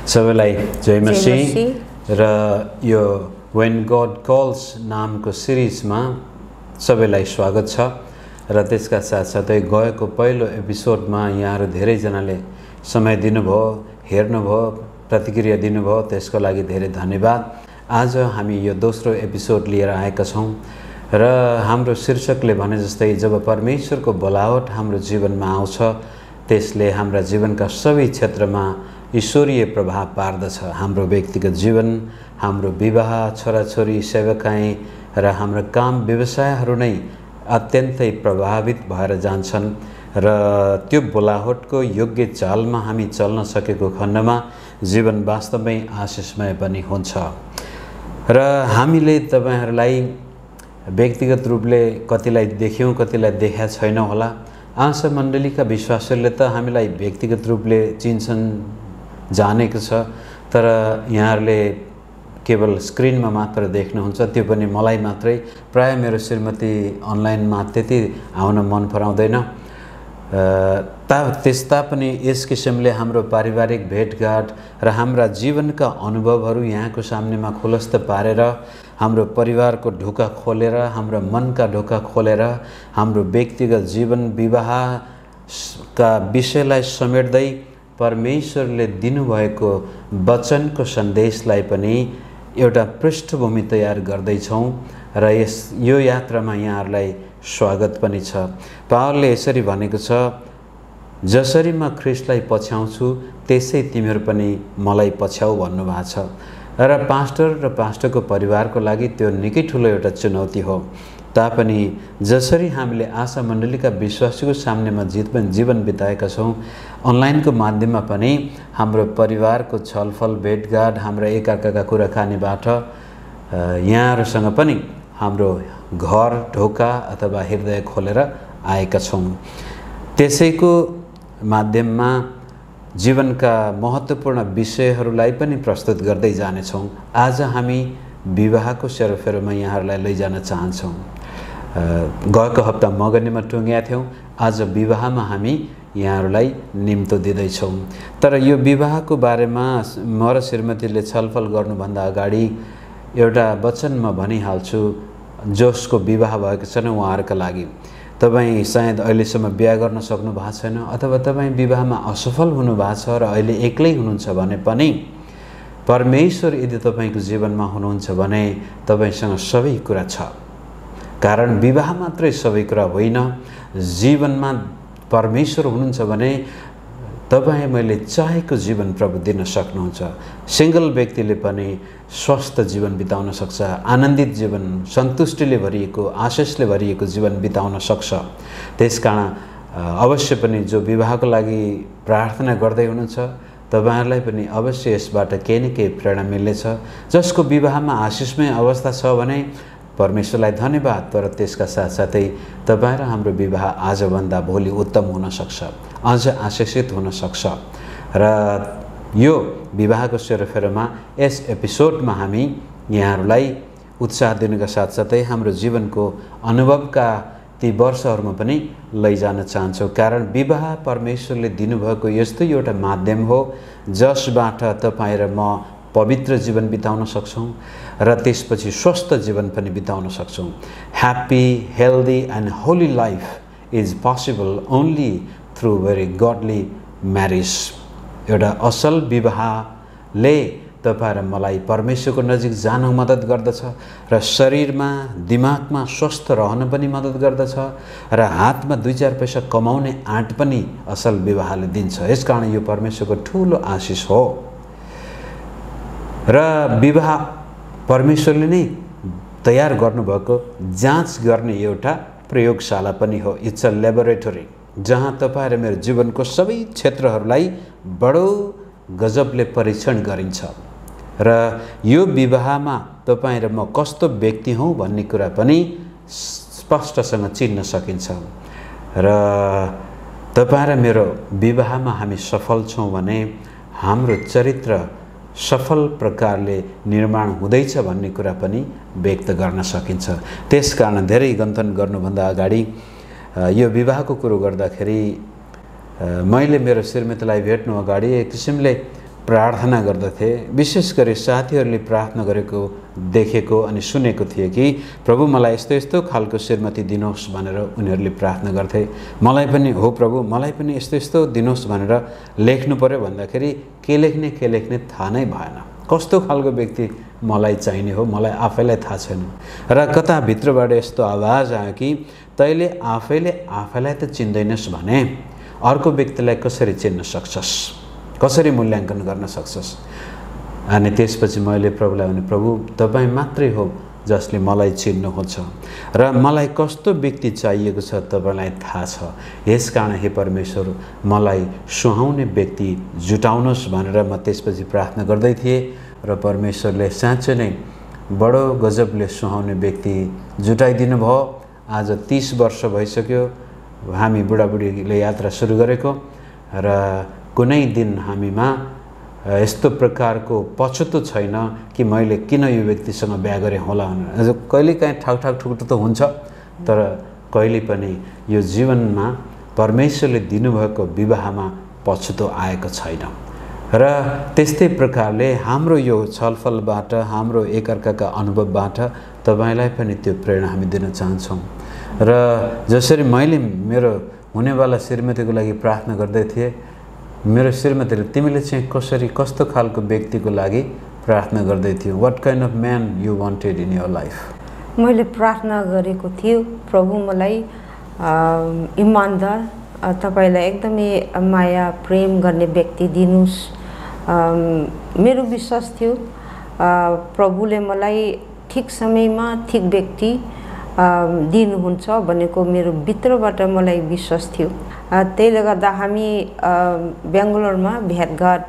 सबैलाई जय मसीह र यो When God Calls नामको सिरिजमा सबैलाई स्वागत छ र त्यसका साथसाथै गएको पहिलो एपिसोडमा यहाँहरू धेरैजनाले समय दिनुभयो, हेर्नुभयो, प्रतिक्रिया दिनुभयो, त्यसको लागि धेरै धन्यवाद। आज हामी यो दोस्रो एपिसोड लिएर आएका छौं र हाम्रो शीर्षकले भने जस्तै जब परमेश्वरको बोलावट हाम्रो जीवनमा आउँछ त्यसले हाम्रा जीवनका सबै क्षेत्रमा ईश्वरीय प्रभाव पार्दछ। हाम्रो व्यक्तिगत जीवन, हाम्रो विवाह, छोराछोरी, सेवकाई र हाम्रो काम व्यवसायहरू नै अत्यन्तै प्रभावित भएर जान्छन् र त्यो बोलावटको योग्य चालमा हामी चल्न सकेको खण्डमा जीवन वास्तवमै आशिषमय पनि हुन्छ। र हामीले तपाईहरुलाई व्यक्तिगत रूपले कतिलाई देख्यौं, कतिलाई देखेका छैनौं होला। आशा मण्डलीका विश्वासीहरूले त हामीलाई व्यक्तिगत रूपले चिन्छन्, जानेको छ, तर यहाँहरूले केवल स्क्रिनमा मात्र देख्नुहुन्छ, त्यो पनि मलाई मात्रै। प्राय मेरो श्रीमती अनलाइनमा त्यति आउन मन पराउँदैन। त्यस्ता पनि यस किसिमले हाम्रो पारिवारिक भेटघाट र हाम्रा जीवनका अनुभवहरू यहाँको सामनेमा खुलस्त पारेर हाम्रो परिवारको ढोका खोलेर, हाम्रो मनका ढोका खोलेर हाम्रो व्यक्तिगत जीवन, विवाहका विषयलाई समेट्दै परमेश्वरले दिनुभएको वचनको सन्देशलाई पनि एउटा पृष्ठभूमि तयार गर्दैछौं र यो यात्रामा यहाँहरूलाई स्वागत पनि छ। पावलले यसरी भनेको छ, जसरी म ख्रीष्टलाई पछ्याउँछु त्यसै तिमीहरू पनि मलाई पछ्याऊ भन्नुभएको छ। र पास्टर र पास्टरको परिवारको लागि त्यो निकै ठुलो एउटा चुनौती हो। तापनि जसरी हामीले आशा मण्डलीका विश्वासीको सामनेमा जीवन बिताएका छौं, अनलाइनको माध्यममा पनि हाम्रो परिवारको छलफल, भेटघाट, हाम्रो एकअर्काका कुराकानीबाट यहाँहरूसँग पनि हाम्रो घर ढोका अथवा हृदय खोलेर आएका छौं। त्यसैको माध्यममा जीवनका महत्त्वपूर्ण विषयहरूलाई पनि प्रस्तुत गर्दै जानेछौं। आज हामी विवाहको सेरोफेरोमा यहाँहरूलाई लैजान चाहन्छौं। गएको हप्ता मगनीमा टुङ्ग्या थियौं, आज विवाहमा हामी यहाँहरूलाई निम्तो दिँदैछौं। तर यो विवाहको बारेमा म र श्रीमतीले छलफल गर्नुभन्दा अगाडि एउटा वचन म भनिहाल्छु, जसको विवाह भएको छैन उहाँहरूका लागि। तपाईँ सायद अहिलेसम्म बिहा गर्न सक्नु भएको छैन अथवा तपाईँ विवाहमा असफल हुनुभएको छ र अहिले एक्लै हुनुहुन्छ भने पनि परमेश्वर यदि तपाईको जीवनमा हुनुहुन्छ भने तपाईसँग सबै कुरा छ। कारण विवाह मात्रै सबै कुरा होइन, जीवनमा परमेश्वर हुनुहुन्छ भने तपाईँ मैले चाहेको जीवन प्रभु दिन सक्नुहुन्छ। सिंगल व्यक्तिले पनि स्वस्थ जीवन बिताउन सक्छ, आनन्दित जीवन, सन्तुष्टिले भरिएको, आशिषले भरिएको जीवन बिताउन सक्छ। त्यसकारण अवश्य पनि जो विवाहको लागि प्रार्थना गर्दै हुनुहुन्छ तपाईहरुलाई पनि अवश्य यसबाट केही न केही प्रेरणा मिल्नेछ। जसको विवाहमा आशिषमय अवस्था छ भने परमेश्वरलाई धन्यवाद, तर त्यसका साथसाथै तपाईं र हाम्रो विवाह आजभन्दा भोलि उत्तम हुन सक्छ, अझ आशिषित हुन सक्छ। र यो विवाहको सेरोफेरोमा यस एपिसोडमा हामी यहाँहरूलाई उत्साह दिनुका साथसाथै हाम्रो जीवनको अनुभवका ती वर्षहरूमा पनि लैजान चाहन्छौँ। कारण विवाह परमेश्वरले दिनुभएको यस्तो एउटा माध्यम हो जसबाट तपाईं र म पवित्र जीवन बिताउन सक्छौं र त्यसपछि स्वस्थ जीवन पनि बिताउन सक्छौं। Happy, healthy and holy life is possible only through very godly marriage. एउटा असल विवाहले तपाईं र मलाई परमेश्वरको नजिक जान मद्दत गर्दछ र शरीरमा, दिमागमा स्वस्थ रहन पनि मद्दत गर्दछ र हातमा 2-4 पैसा कमाउने आँट पनि असल विवाहले दिन्छ। यसकारण यो परमेश्वरको ठूलो आशिष हो र विवाह परमेश्वरले नै तयार गर्नुभएको जाँच गर्ने एउटा प्रयोगशाला पनि हो। इट्स अ ल्याबोरेटरी जहाँ तपाईं र मेरो जीवनको सबै क्षेत्रहरूलाई बडो गजबले परीक्षण गरिन्छ र यो विवाहमा तपाईं र म कस्तो व्यक्ति हौं भन्ने कुरा पनि स्पष्टसँग चिन्न सकिन्छ। र तपाईं र मेरो विवाहमा हामी सफल छौं भने हाम्रो चरित्र सफल प्रकारले निर्माण हुँदैछ भन्ने कुरा पनि व्यक्त गर्न सकिन्छ। त्यसकारण धेरै गन्थन गर्नुभन्दा अगाडि यो विवाहको कुरो गर्दाखेरि मैले मेरो श्रीमतीलाई भेट्नु अगाडि एक किसिमले प्रार्थना गर्दथे। विशेष गरी साथीहरूले प्रार्थना गरेको देखेको अनि सुनेको थिए कि प्रभु मलाई यस्तो यस्तो खालको श्रीमती दिनुहोस् भनेर उनीहरूले प्रार्थना गर्थे। मलाई पनि हो प्रभु मलाई पनि यस्तो यस्तो दिनुहोस् भनेर लेख्नु पर्यो भन्दाखेरि के लेख्ने थाहा नै भएन। कस्तो खालको व्यक्ति मलाई चाहिने हो मलाई आफैलाई थाहा छैन। र कता भित्रबाट यस्तो आवाज आयो कि तैँले आफैले आफैलाई त चिन्दैनस् भने अर्को व्यक्तिलाई कसरी चिन्न सक्छस्, कसरी मूल्याङ्कन गर्न सक्छस्। अनि त्यसपछि मैले प्रभुलाई भने प्रभु तपाईँ मात्रै हो जसले मलाई चिन्नुहुन्छ र मलाई कस्तो व्यक्ति चाहिएको छ तपाईँलाई थाहा छ। यसकारण हे परमेश्वर मलाई सुहाउने व्यक्ति जुटाउनुहोस् भनेर म त्यसपछि प्रार्थना गर्दै थिएँ र परमेश्वरले साँच्चै नै बडो गजबले सुहाउने व्यक्ति जुटाइदिनु भयो। आज 30 वर्ष भइसक्यो हामी बुढाबुढीले यात्रा सुरु गरेको र कुनै दिन हामीमा यस्तो प्रकारको पछुतो छैन कि मैले किन यो व्यक्तिसँग बिहा गरेँ होला भनेर। कहिलेकाहीँ ठाक ठुकुटो त हुन्छ तर कहिले पनि यो जीवनमा परमेश्वरले दिनुभएको विवाहमा पछुतो आएको छैन। र त्यस्तै प्रकारले हाम्रो यो छलफलबाट हाम्रो एकअर्काका अनुभवबाट तपाईलाई पनि त्यो प्रेरणा हामी दिन चाहन्छौँ। र जसरी मैले मेरो हुनेवाला श्रीमतीको लागि प्रार्थना गर्दै थिएँ मेरो श्रीमतीले तिमीले चाहिँ कसरी कस्तो खालको व्यक्तिको लागि प्रार्थना गर्दै थियौ, what kind of man you wanted in your life. मैले प्रार्थना गरेको थियो प्रभु मलाई इमानदार तपाईलाई एकदमै माया प्रेम गर्ने व्यक्ति दिनुस्। मेरो विश्वास थियो प्रभुले मलाई ठिक समयमा ठिक व्यक्ति दिनुहुन्छ भनेको मेरो भित्रबाट मलाई विश्वास थियो। त्यसले गर्दा हामी बेङ्गलोरमा भेटघाट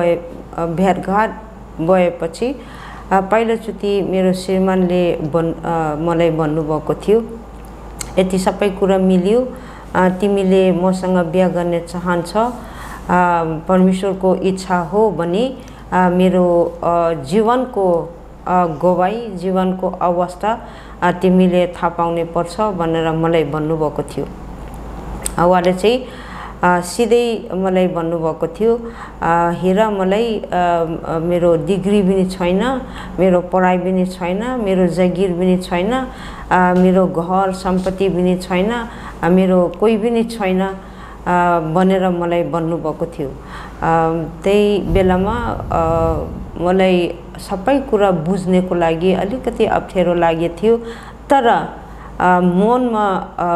भएपछि पहिलोचोटि मेरो श्रीमानले मलाई भन्नुभएको थियो यति सबै कुरा मिल्यो, तिमीले मसँग बिहा गर्ने चाहन्छ, परमेश्वरको इच्छा हो भने मेरो जीवनको गवाई जीवनको अवस्था तिमीले थाहा पाउने पर्छ भनेर मलाई भन्नुभएको थियो। उहाँले चाहिँ सिधै मलाई भन्नुभएको थियो हेर मलाई मेरो डिग्री पनि छैन, मेरो पढाइ पनि छैन, मेरो जागिर पनि छैन, मेरो घर सम्पत्ति पनि छैन, मेरो कोही पनि छैन भनेर मलाई भन्नुभएको थियो। त्यही बेलामा मलाई सबै कुरा बुझ्नेको लागि अलिकति अप्ठ्यारो लागेको थियो तर मनमा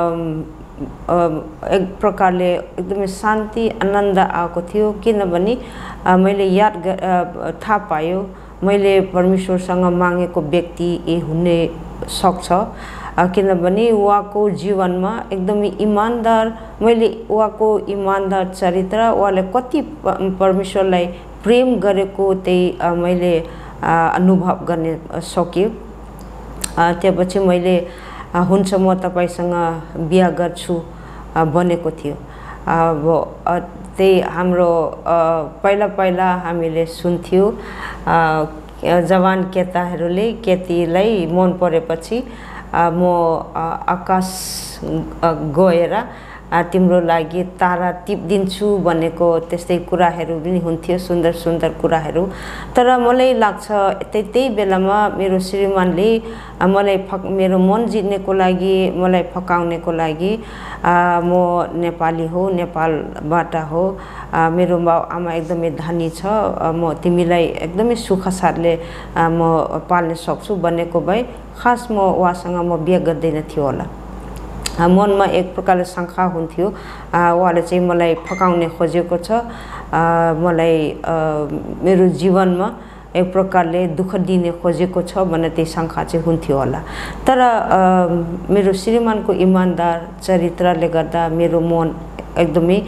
एक प्रकारले एकदमै शान्ति आनन्द आएको थियो किनभने मैले थाहा पायो मैले परमेश्वरसँग मागेको व्यक्ति हुने सक्छ किनभने उहाँको जीवनमा एकदमै इमानदार मैले उहाँको इमानदार चरित्र उहाँले कति परमेश्वरलाई प्रेम गरेको त्यही मैले अनुभव गर्ने सक्यो। त्यसपछि मैले हुन्छ म तपाईसँग बिहा गर्छु भनेको थियो। अब त्यही हाम्रो पहिला हामीले सुन्थ्यो जवान केटाहरूले केटीलाई मन परेपछि म आकाश गएर तिम्रो लागि तारा टिप्दिन्छु भनेको त्यस्तै कुराहरू पनि हुन्थ्यो, सुन्दर सुन्दर कुराहरू। तर मलाई लाग्छ त्यही बेलामा मेरो श्रीमानले मलाई मेरो मन जित्नेको लागि मलाई फकाउनेको लागि म नेपाली हो, नेपालबाट हो, मेरो बाउ आमा एकदमै धनी छ, म तिमीलाई एकदमै सुख साथले म पाल्न सक्छु भनेको भए खास म उहाँसँग म बिहा गर्दैन थियो होला। मनमा एक प्रकारले शङ्का हुन्थ्यो उहाँले चाहिँ मलाई फकाउने खोजेको छ, मलाई मेरो जीवनमा एक प्रकारले दुःख दिने खोजेको छ भन्ने त्यही शङ्का चाहिँ हुन्थ्यो होला। तर मेरो श्रीमानको इमानदार चरित्रले गर्दा मेरो मन एकदमै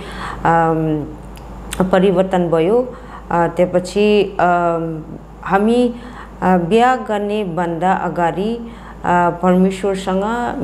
परिवर्तन भयो। त्यसपछि हामी बिहा गर्ने भन्दा अगाडि परमेश्वरसँग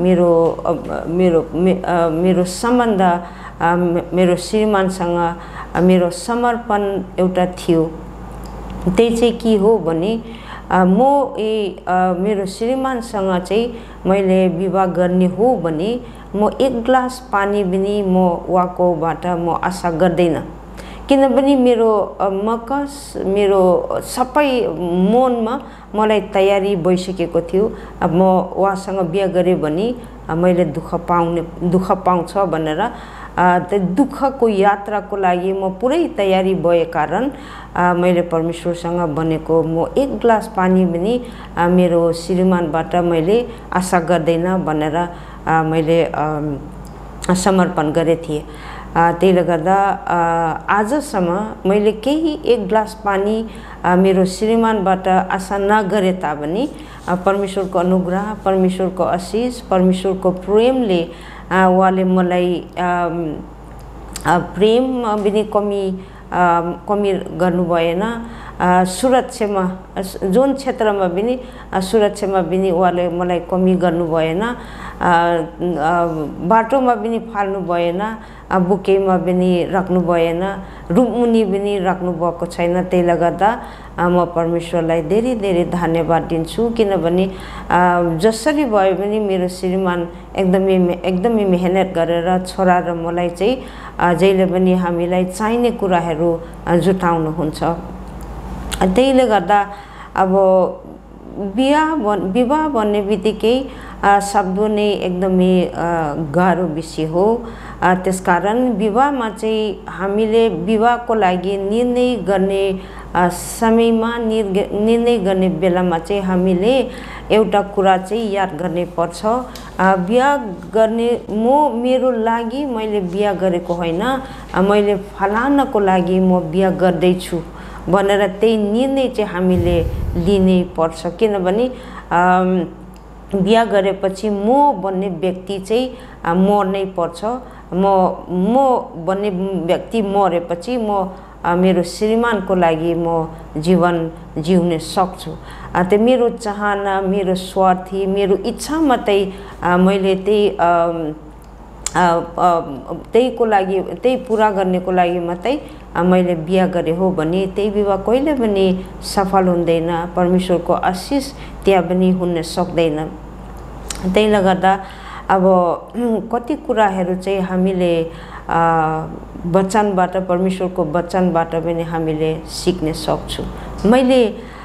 मेरो सम्बन्ध मेरो श्रीमानसँग मेरो समर्पण एउटा थियो। त्यही चाहिँ के हो भने म मेरो श्रीमानसँग चाहिँ मैले विवाह गर्ने हो भने म एक ग्लास पानी पनि म उहाँकोबाट म आशा गर्दैन किनभने मेरो मेरो सबै मनमा मलाई तयारी भइसकेको थियो। अब म उहाँसँग बिहा गरेँ भने मैले दुःख पाउँछ भनेर त्यो दुःखको यात्राको लागि म पुरै तयारी भए कारण मैले परमेश्वरसँग भनेको म एक ग्लास पानी पनि मेरो श्रीमानबाट मैले आशा गर्दैन भनेर मैले समर्पण गरेको थिएँ। त्यसले गर्दा आजसम्म मैले केही एक ग्लास पानी मेरो श्रीमानबाट आशा नगरे तापनि परमेश्वरको अनुग्रह, परमेश्वरको आशिष, परमेश्वरको प्रेमले उहाँले मलाई प्रेममा पनि कमी गर्नु भएन। सुरक्षामा जुन क्षेत्रमा पनि सुरक्षामा पनि उहाँले मलाई कमी गर्नु भएन। बाटोमा पनि फाल्नु भएन, बुकेमा पनि राख्नु भएन, रुपमुनि पनि राख्नु भएको छैन। त्यसले गर्दा म परमेश्वरलाई धेरै धेरै धन्यवाद दिन्छु। किनभने जसरी भए पनि मेरो श्रीमान एकदमै मेहनत गरेर छोरा र मलाई चाहिँ जहिले पनि हामीलाई चाहिने कुराहरू जुटाउनुहुन्छ। त्यसले गर्दा अब विवाह भन्ने बित्तिकै शब्द नै एकदमै गाह्रो विषय हो। त्यसकारण विवाहमा चाहिँ हामीले विवाहको लागि निर्णय गर्ने समयमा निर्णय गर्ने बेलामा चाहिँ हामीले एउटा कुरा चाहिँ याद गर्ने पर्छ। बिहा गर्ने मेरो लागि मैले बिहा गरेको होइन, मैले फलानाको लागि म बिहा गर्दैछु भनेर त्यही निर्णय चाहिँ हामीले लिनै पर्छ। किनभने बिहा गरेपछि म भन्ने व्यक्ति चाहिँ मर्नै पर्छ। म भन्ने व्यक्ति मरेपछि म मेरो श्रीमानको लागि म जीवन जिउन सक्छु। त्यो मेरो चाहना, मेरो स्वार्थी, मेरो इच्छा मात्रै मैले त्यहीको लागि, त्यही पुरा गर्नेको लागि मात्रै मैले बिहा गरेँ हो भने त्यही विवाह कहिले पनि सफल हुँदैन। परमेश्वरको आशिष त्यहाँ पनि हुन सक्दैन। त्यसले गर्दा अब कति कुराहरू चाहिँ हामीले वचनबाट, परमेश्वरको वचनबाट पनि हामीले सिक्न सक्छौँ। मैले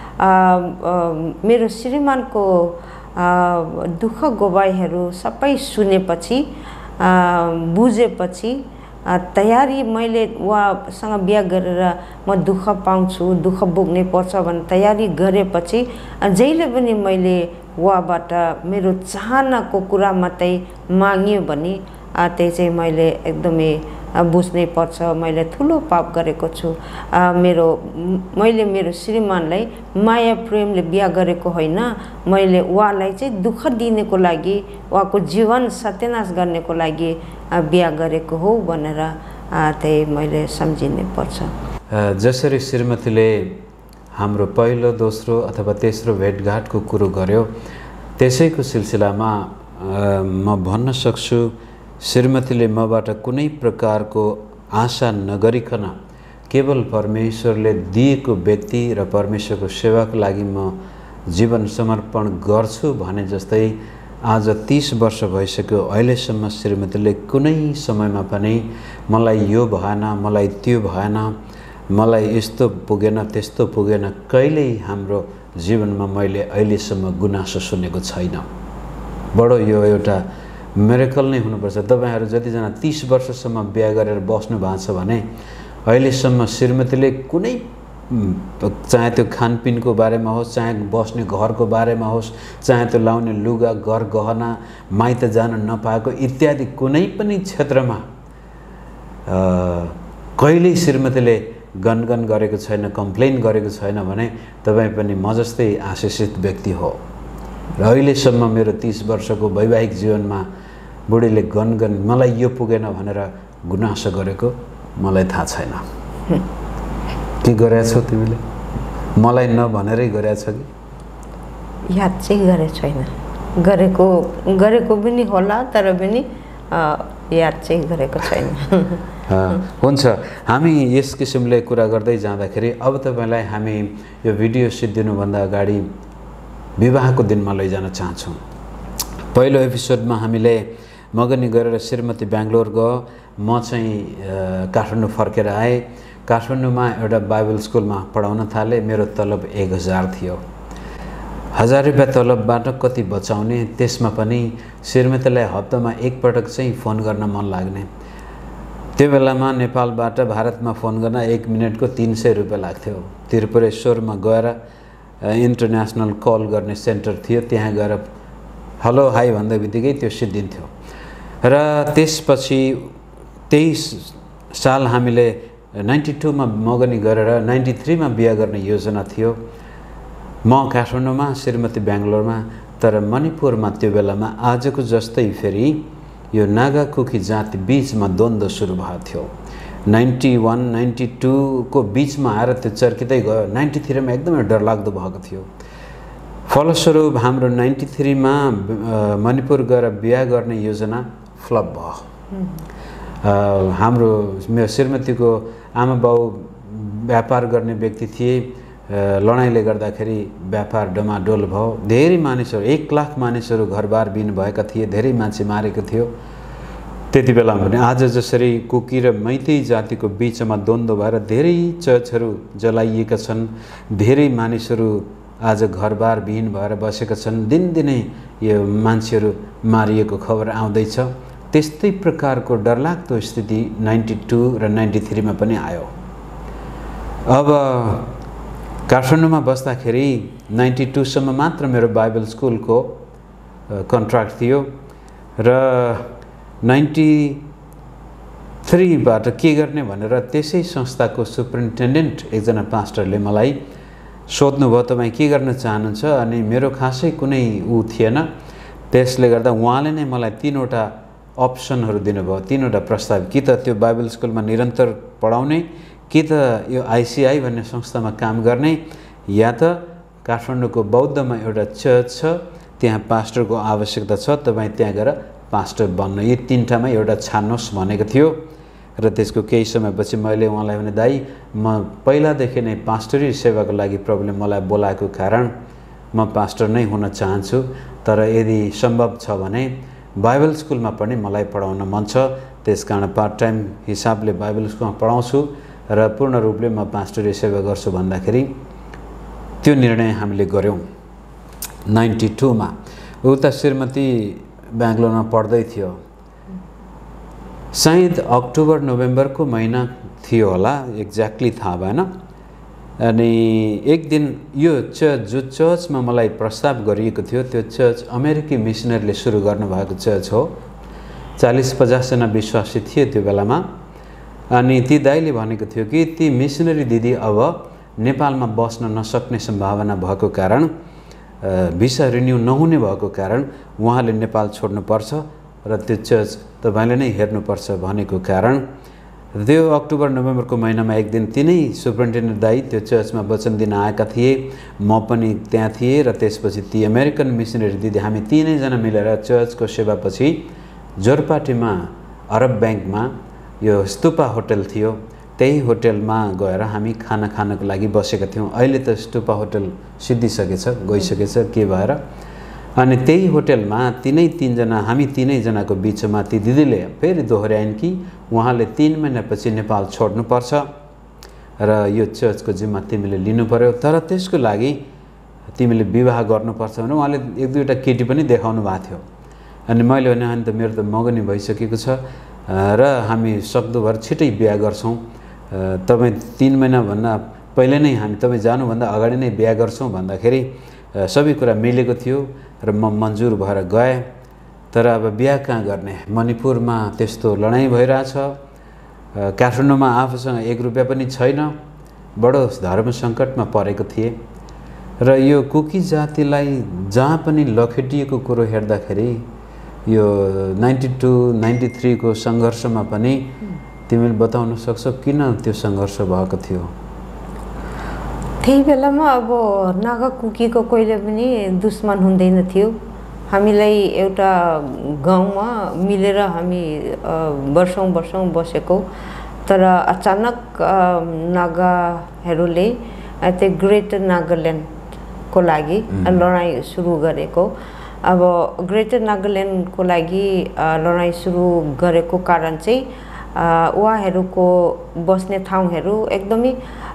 मेरो श्रीमानको दुःख गवाईहरू सबै सुनेपछि, बुझेपछि तयारी मैले उहाँसँग बिहा गरेर म दुःख पाउँछु, दुःख भोग्नै पर्छ भन्ने तयारी गरेपछि जहिले पनि मैले उहाँबाट मेरो चाहनाको कुरा मात्रै माग्यो भने त्यही चाहिँ मैले एकदमै बुझ्नै पर्छ मैले ठुलो पाप गरेको छु। मैले मेरो श्रीमानलाई माया प्रेमले बिहा गरेको होइन, मैले उहाँलाई चाहिँ दुःख दिनेको लागि, उहाँको जीवन सत्यानाश गर्नेको लागि बिहा गरेको हो भनेर त्यही मैले सम्झिनै पर्छ। जसरी श्रीमतीले हाम्रो पहिलो, दोस्रो अथवा तेस्रो भेटघाटको कुरो गर्यो, त्यसैको सिलसिलामा म भन्न सक्छु श्रीमतीले मबाट कुनै प्रकारको आशा नगरिकन केवल परमेश्वरले दिएको व्यक्ति र परमेश्वरको सेवाको लागि म जीवन समर्पण गर्छु भने जस्तै आज 30 वर्ष भइसक्यो। अहिलेसम्म श्रीमतीले कुनै समयमा पनि मलाई यो भएन, मलाई त्यो भएन, मलाई यस्तो पुगेन, त्यस्तो पुगेन, कहिल्यै हाम्रो जीवनमा मैले अहिलेसम्म गुनासो सुनेको छैन। बडो यो एउटा मिरेकल नै हुनुपर्छ। तपाईहरु जतिजना 30 वर्षसम्म बिहा गरेर बस्नु भएको छ भने अहिलेसम्म श्रीमतीले कुनै चाहे त्यो खानपिनको बारेमा होस्, चाहे बस्ने घरको बारेमा होस्, चाहे त्यो लाउने लुगा, घर गहना, माइत जान नपाएको इत्यादि कुनै पनि क्षेत्रमा कहिल्यै श्रीमतीले गनगन गरेको छैन, कम्प्लेन गरेको छैन भने तपाई पनि म जस्तै आशिषित व्यक्ति हो। र अहिलेसम्म मेरो 30 वर्षको वैवाहिक जीवनमा बुढीले गनगन मलाई यो पुगेन भनेर गुनासो गरेको मलाई थाहा छैन। के गरेछौ तिमीले? मलाई नभनेरै गरेछ कि? याद चाहिँ गरे छैन। गरेको पनि होला तर पनि याद चाहिँ गरेको छैन। हुन्छ, हामी यस किसिमले कुरा गर्दै जाँदाखेरि अब तपाईलाई हामी यो भिडियो सिद्धिनुभन्दा अगाडि विवाहको दिनमा लैजान चाहन्छौँ। पहिलो एपिसोडमा हामीले मगनी गरेर श्रीमती बेंगलोर गयो, म चाहिँ काठमाडौँ फर्केर आएँ। काठमाडौँमा एउटा बाइबल स्कुलमा पढाउन थालेँ। मेरो तलब 1000 थियो। 1000 रुपियाँ तलबबाट कति बचाउने, त्यसमा पनि श्रीमतीलाई हप्तामा एकपटक चाहिँ फोन गर्न मन लाग्ने। त्यो बेलामा नेपालबाट भारतमा फोन गर्न 1 मिनेटको 300 रुपियाँ लाग्थ्यो। त्रिपुरेश्वरमा गएर इन्टरनेसनल कल गर्ने सेन्टर थियो, त्यहाँ गएर हेलो हाई भन्दा बित्तिकै त्यो सिद्धिन्थ्यो। र त्यसपछि 23 साल हामीले 92 मा मगनी गरेर 93 मा बिहा गर्ने योजना थियो। म काठमाडौँमा, श्रीमती बेङ्गलोरमा। तर मणिपुरमा त्यो बेलामा आजको जस्तै फेरि यो नागा कुकी जाति बीचमा द्वन्द्व सुरु भएको थियो। 91 92 को बीचमा आएर त्यो चर्किँदै गयो। 93 मा एकदमै डरलाग्दो भएको थियो। फलस्वरूप हाम्रो 93 मा मणिपुर गएर बिहा गर्ने योजना फ्लप भयो। हाम्रो मेरो श्रीमतीको आमा बाउ व्यापार गर्ने व्यक्ति थिए। लडाइँले गर्दाखेरि व्यापार डमाडोल भयो। धेरै मानिसहरू 1 लाख मानिसहरू घरबार बिन भएका थिए। धेरै मान्छे मारेको थियो त्यति बेला पनि। आज जसरी कुकी र मैतेई जातिको बीचमा द्वन्द्व भएर धेरै चर्चहरू जलाइएका छन्, धेरै मानिसहरू आज घरबार विहीन भएर बसेका छन्, दिनदिनै यो मान्छेहरू मारिएको खबर आउँदैछ। त्यस्तै प्रकारको डरलाग्दो स्थिति 92 र 93 मा पनि आयो। अब काठमाडौँमा बस्दाखेरि 92 सम्म मात्र मेरो बाइबल स्कुलको कन्ट्र्याक्ट थियो र 93 बाट के गर्ने भनेर त्यसै संस्थाको सुपरिन्टेन्डेन्ट एकजना पास्टरले मलाई सोध्नुभयो, तपाईँ के गर्न चाहनुहुन्छ? अनि मेरो खासै कुनै थिएन। त्यसले गर्दा उहाँले नै मलाई 3वटा अप्सनहरू दिनुभयो, 3वटा प्रस्ताव। कि त त्यो बाइबल स्कुलमा निरन्तर पढाउने, कि त यो आइसिआई भन्ने संस्थामा काम गर्ने, या त काठमाडौँको बौद्धमा एउटा चर्च छ, त्यहाँ पास्टरको आवश्यकता छ, तपाईँ त्यहाँ गएर पास्टर बन्न। यी 3टामा एउटा छान्नुहोस् भनेको थियो। र त्यसको केही समयपछि मैले उहाँलाई भने, दाइ म पहिलादेखि नै पास्टरी सेवाको लागि प्रभुले मलाई बोलाएको कारण म पास्टर नै हुन चाहन्छु। तर यदि सम्भव छ भने बाइबल स्कुलमा पनि मलाई पढाउन मन छ, त्यसकारण पार्ट टाइम हिसाबले बाइबल स्कुलमा पढाउँछु र पूर्ण रूपले म पास्टरी सेवा गर्छु भन्दाखेरि त्यो निर्णय हामीले गऱ्यौँ। 92 मा उता श्रीमती बेङ्गलोरमा पढ्दै थियो। सायद अक्टोबर नोभेम्बरको महिना थियो होला, एक्ज्याक्टली थाहा भएन। अनि एक दिन यो चर्च, जो चर्चमा मलाई प्रस्ताव गरिएको थियो, त्यो चर्च अमेरिकी मिसनरीले सुरु गर्नुभएको चर्च हो। 40-50 जना विश्वासी थिए त्यो बेलामा। अनि ती दाइले भनेको थियो कि ती मिसनरी दिदी अब नेपालमा बस्न नसक्ने सम्भावना भएको कारण, भिसा रिन्यू नहुने भएको कारण उहाँले नेपाल छोड्नुपर्छ र त्यो चर्च तपाईँले नै हेर्नुपर्छ भनेको कारण त्यो अक्टोबर नोभेम्बरको महिनामा एक दिन तिनै सुपरिन्टेन्डेन्ट दाइ त्यो चर्चमा वचन दिन आएका थिए। म पनि त्यहाँ थिएँ र त्यसपछि ती अमेरिकन मिसनरी दिदी हामी 3 जना मिलेर चर्चको सेवापछि जोरपाटीमा अरब ब्याङ्कमा यो स्तुपा होटल थियो, त्यही होटलमा गएर हामी खाना खानको लागि बसेका थियौँ। अहिले त स्तुपा होटल सिद्धिसकेछ, गइसकेछ के भएर। अनि त्यही होटलमा तीन जना हामी 3 जनाको बिचमा ती दिदीले फेरि दोहोऱ्याइन् कि उहाँले 3 महिनापछि नेपाल छोड्नुपर्छ र यो चर्चको जिम्मा तिमीले लिनु पर्यो, तर त्यसको लागि तिमीले विवाह गर्नुपर्छ भने उहाँले 1-2वटा केटी पनि देखाउनु भएको थियो। अनि मैले भने अनि त मेरो त मगनी भइसकेको छ र हामी सक्दोभर छिटै बिहा गर्छौँ, तपाईँ 3 महिनाभन्दा पहिले नै हामी तपाईँ जानुभन्दा अगाडि नै बिहा गर्छौँ भन्दाखेरि सबै कुरा मिलेको थियो र म मन्जुर भएर गएँ। तर अब बिहा कहाँ गर्ने, मणिपुरमा त्यस्तो लडाइँ भइरहेछ, काठमाडौँमा आफूसँग 1 रुपियाँ पनि छैन, बडो धर्म सङ्कटमा परेको थिए। र यो कुकी जातिलाई जहाँ पनि लखेटिएको कुरो हेर्दाखेरि यो 92-93 को सङ्घर्षमा पनि तिमीले बताउन सक्छौ किन त्यो सङ्घर्ष भएको थियो? त्यही बेलामा अब नागा कुकीको कहिले पनि दुश्मन हुँदैन थियो। हामीलाई एउटा गाउँमा मिलेर हामी वर्षौँ बसेको, तर अचानक नागाहरूले त्यो ग्रेटर नागाल्यान्डको लागि लडाइँ सुरु गरेको। अब ग्रेटर नागाल्यान्डको लागि लडाइँ सुरु गरेको कारण चाहिँ उहाँहरूको बस्ने ठाउँहरू एकदमै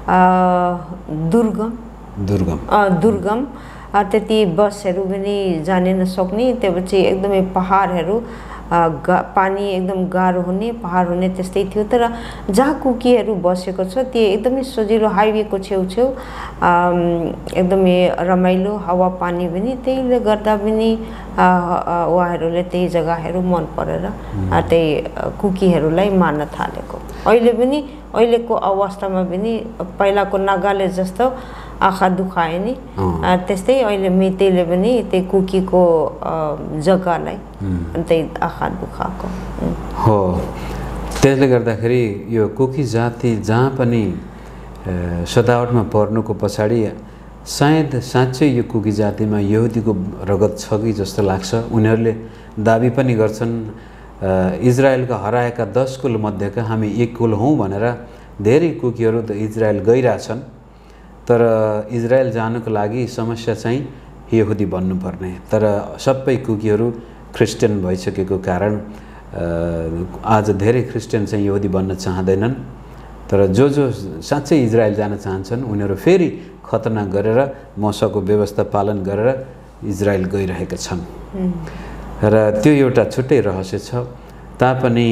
दुर्गम त्यति बसहरू पनि जाने नसक्ने, त्यसपछि एकदमै पहाडहरू पानी एकदम गाह्रो हुने, पहाड हुने त्यस्तै थियो। तर जहाँ कुकीहरू बसेको छ त्यो एकदमै सजिलो, हाइवेको छेउछेउ एकदमै रमाइलो हावापानी पनि, त्यहीले गर्दा पनि उहाँहरूले त्यही जग्गाहरू मन परेर त्यही कुकीहरूलाई मान्न थालेको। अहिले पनि अहिलेको अवस्थामा पनि पहिलाको नागाले जस्तो आँखा दुखाए नि त्यस्तै अहिले मेतेले पनि त्यही कुकीको जग्गालाई त्यही आँखा दुखाएको हो। त्यसले गर्दाखेरि यो कुकी जाति जहाँ पनि सतावटमा पर्नुको पछाडि सायद साँच्चै यो कुकी जातिमा यहुदीको रगत छ कि जस्तो लाग्छ। उनीहरूले दाबी पनि गर्छन् इजरायलका हराएका 10 कुल मध्येका हामी 1 कुल हौँ भनेर धेरै कुकीहरू त इजरायल गइरहेछन्। तर इजरायल जानुको लागि समस्या चाहिँ यहुदी बन्नुपर्ने, तर सबै कुकीहरू क्रिस्चियन भइसकेको कारण आज धेरै क्रिस्चियन चाहिँ यहुदी बन्न चाहँदैनन्। तर जो साँच्चै इजरायल जान चाहन्छन् उनीहरू फेरि खतना गरेर मोसाको व्यवस्था पालन गरेर इजरायल गइरहेका छन्। र त्यो एउटा छुट्टै रहस्य छ। तापनि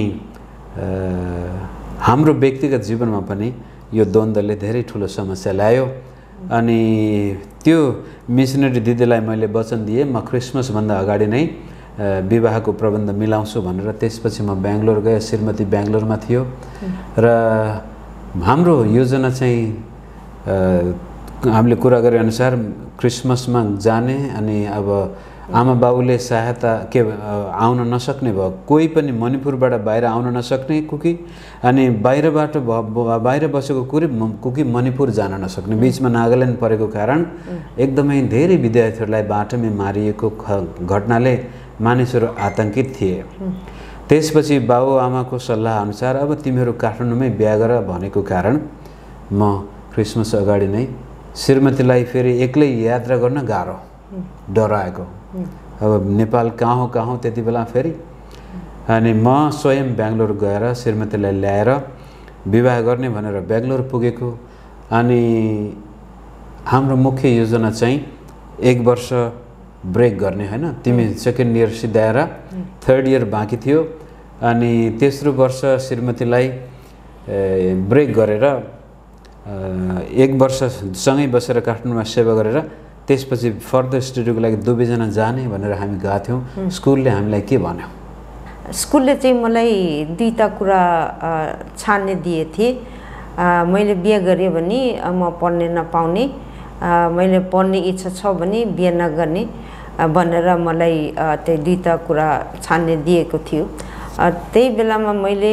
हाम्रो व्यक्तिगत जीवनमा पनि यो द्वन्द्वले धेरै ठुलो समस्या ल्यायो। अनि त्यो मिसनरी दिदीलाई मैले वचन दिएँ म क्रिसमसभन्दा अगाडि नै विवाहको प्रबन्ध मिलाउँछु भनेर। त्यसपछि म बेङ्गलोर गएँ, श्रीमती बेङ्गलोरमा थियो र हाम्रो योजना चाहिँ हामीले कुरा गरे अनुसार क्रिसमसमा जाने। अनि अब आमा बाबुले सहायता आउन नसक्ने भयो, कोही पनि मणिपुरबाट बाहिर आउन नसक्ने कुकी, अनि बाहिर बसेको कुकी मणिपुर जान नसक्ने, बिचमा नागाल्यान्ड परेको कारण एकदमै धेरै विद्यार्थीहरूलाई बाटोमै मारिएको घटनाले मानिसहरू आतंकित थिए। त्यसपछि बाबुआमाको सल्लाह अनुसार अब तिमीहरू काठमाडौँमै बिहा गर भनेको कारण म क्रिसमस अगाडि नै श्रीमतीलाई फेरि एक्लै यात्रा गर्न गाह्रो डराएको। अब नेपाल कहाँ हो त्यति बेला फेरि। अनि म स्वयं बेङ्गलोर गएर श्रीमतीलाई ल्याएर विवाह गर्ने भनेर बेङ्गलोर पुगेको। अनि हाम्रो मुख्य योजना चाहिँ 1 वर्ष ब्रेक गर्ने हैन, तिमी सेकेन्ड इयर सिधाएर थर्ड इयर बाँकी थियो। अनि तेस्रो वर्ष श्रीमतीलाई ब्रेक गरेर 1 वर्ष सँगै बसेर काठमाडौँमा सेवा गरेर त्यसपछि फर्दर स्टडीको लागि दुवैजना जाने भनेर हामी गएको थियौँ। स्कुलले हामीलाई के भन्यो? स्कुलले चाहिँ मलाई दुईटा कुरा छान्ने दिए थिए। मैले बिहे गरेँ भने म पढ्ने नपाउने, मैले पढ्ने इच्छा छ भने बिहे नगर्ने भनेर मलाई त्यही दुईटा कुरा छान्ने दिएको थियो। त्यही बेलामा मैले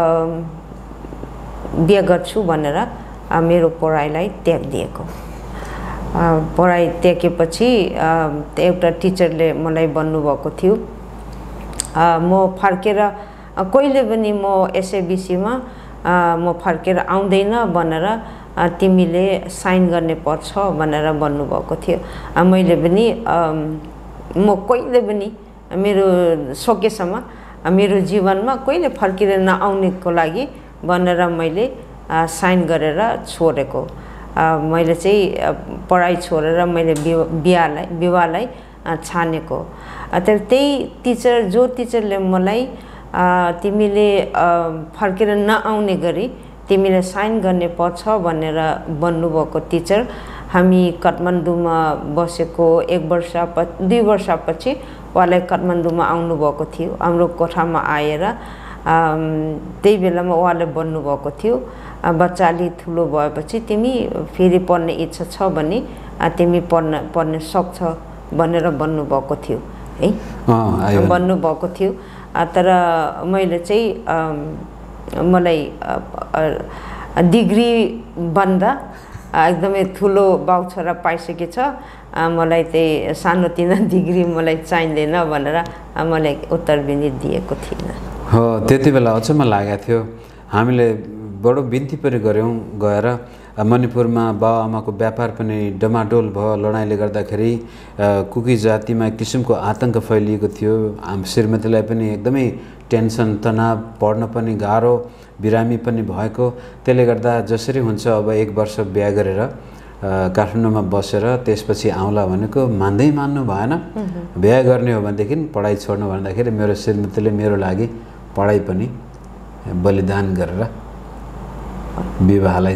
बिहे गर्छु भनेर मेरो पढाइलाई त्याग दिएको। पढाइ त्यागेपछि एउटा टिचरले मलाई भन्नुभएको थियो म फर्केर कहिले पनि म एसएबिसीमा म फर्केर आउँदैन भनेर तिमीले साइन गर्ने पर्छ भनेर भन्नुभएको थियो। मैले पनि म कहिले पनि मेरो सकेसम्म मेरो जीवनमा कहिले फर्केर नआउनेको लागि भनेर मैले साइन गरेर छोडेको। मैले चाहिँ पढाइ छोडेर मैले विवाहलाई छानेको। तर त्यही टिचर जो टिचरले मलाई तिमीले फर्केर नआउने गरी तिमीले साइन गर्ने पर्छ भनेर भन्नुभएको टिचर हामी काठमाडौँमा बसेको 2 वर्षपछि उहाँलाई काठमाडौँमा आउनुभएको थियो हाम्रो कोठामा आएर। त्यही बेलामा उहाँले भन्नुभएको थियो बच्चा अलि ठुलो भएपछि तिमी फेरि पढ्ने इच्छा छ भने तिमी पढ्न सक्छ भनेर भन्नुभएको थियो है, भन्नुभएको थियो। तर मैले चाहिँ मलाई डिग्री भन्दा एकदमै ठुलो बाउ छोरा पाइसकेको छ, मलाई त्यही सानोतिनो डिग्री मलाई चाहिँदैन भनेर मलाई उत्तर पनि दिएको थिएन। हो, त्यति बेला अचम्म लागेको थियो। हामीले बडो बिन्ती पनि गऱ्यौँ गएर मणिपुरमा बाबुआमाको व्यापार पनि डमाडोल भयो लडाइँले गर्दाखेरि कुकी जातिमा एक किसिमको आतंक फैलिएको थियो। श्रीमतीलाई पनि एकदमै टेन्सन तनाव पढ्न पनि गाह्रो बिरामी पनि भएको त्यसले गर्दा जसरी हुन्छ अब 1 वर्ष बिहा गरेर काठमाडौँमा बसेर त्यसपछि आउँला भनेको मान्नु भएन। बिहा गर्ने हो भनेदेखि पढाइ छोड्नु भन्दाखेरि मेरो श्रीमतीले मेरो लागि पढाइ पनि बलिदान गरेर विवाहलाई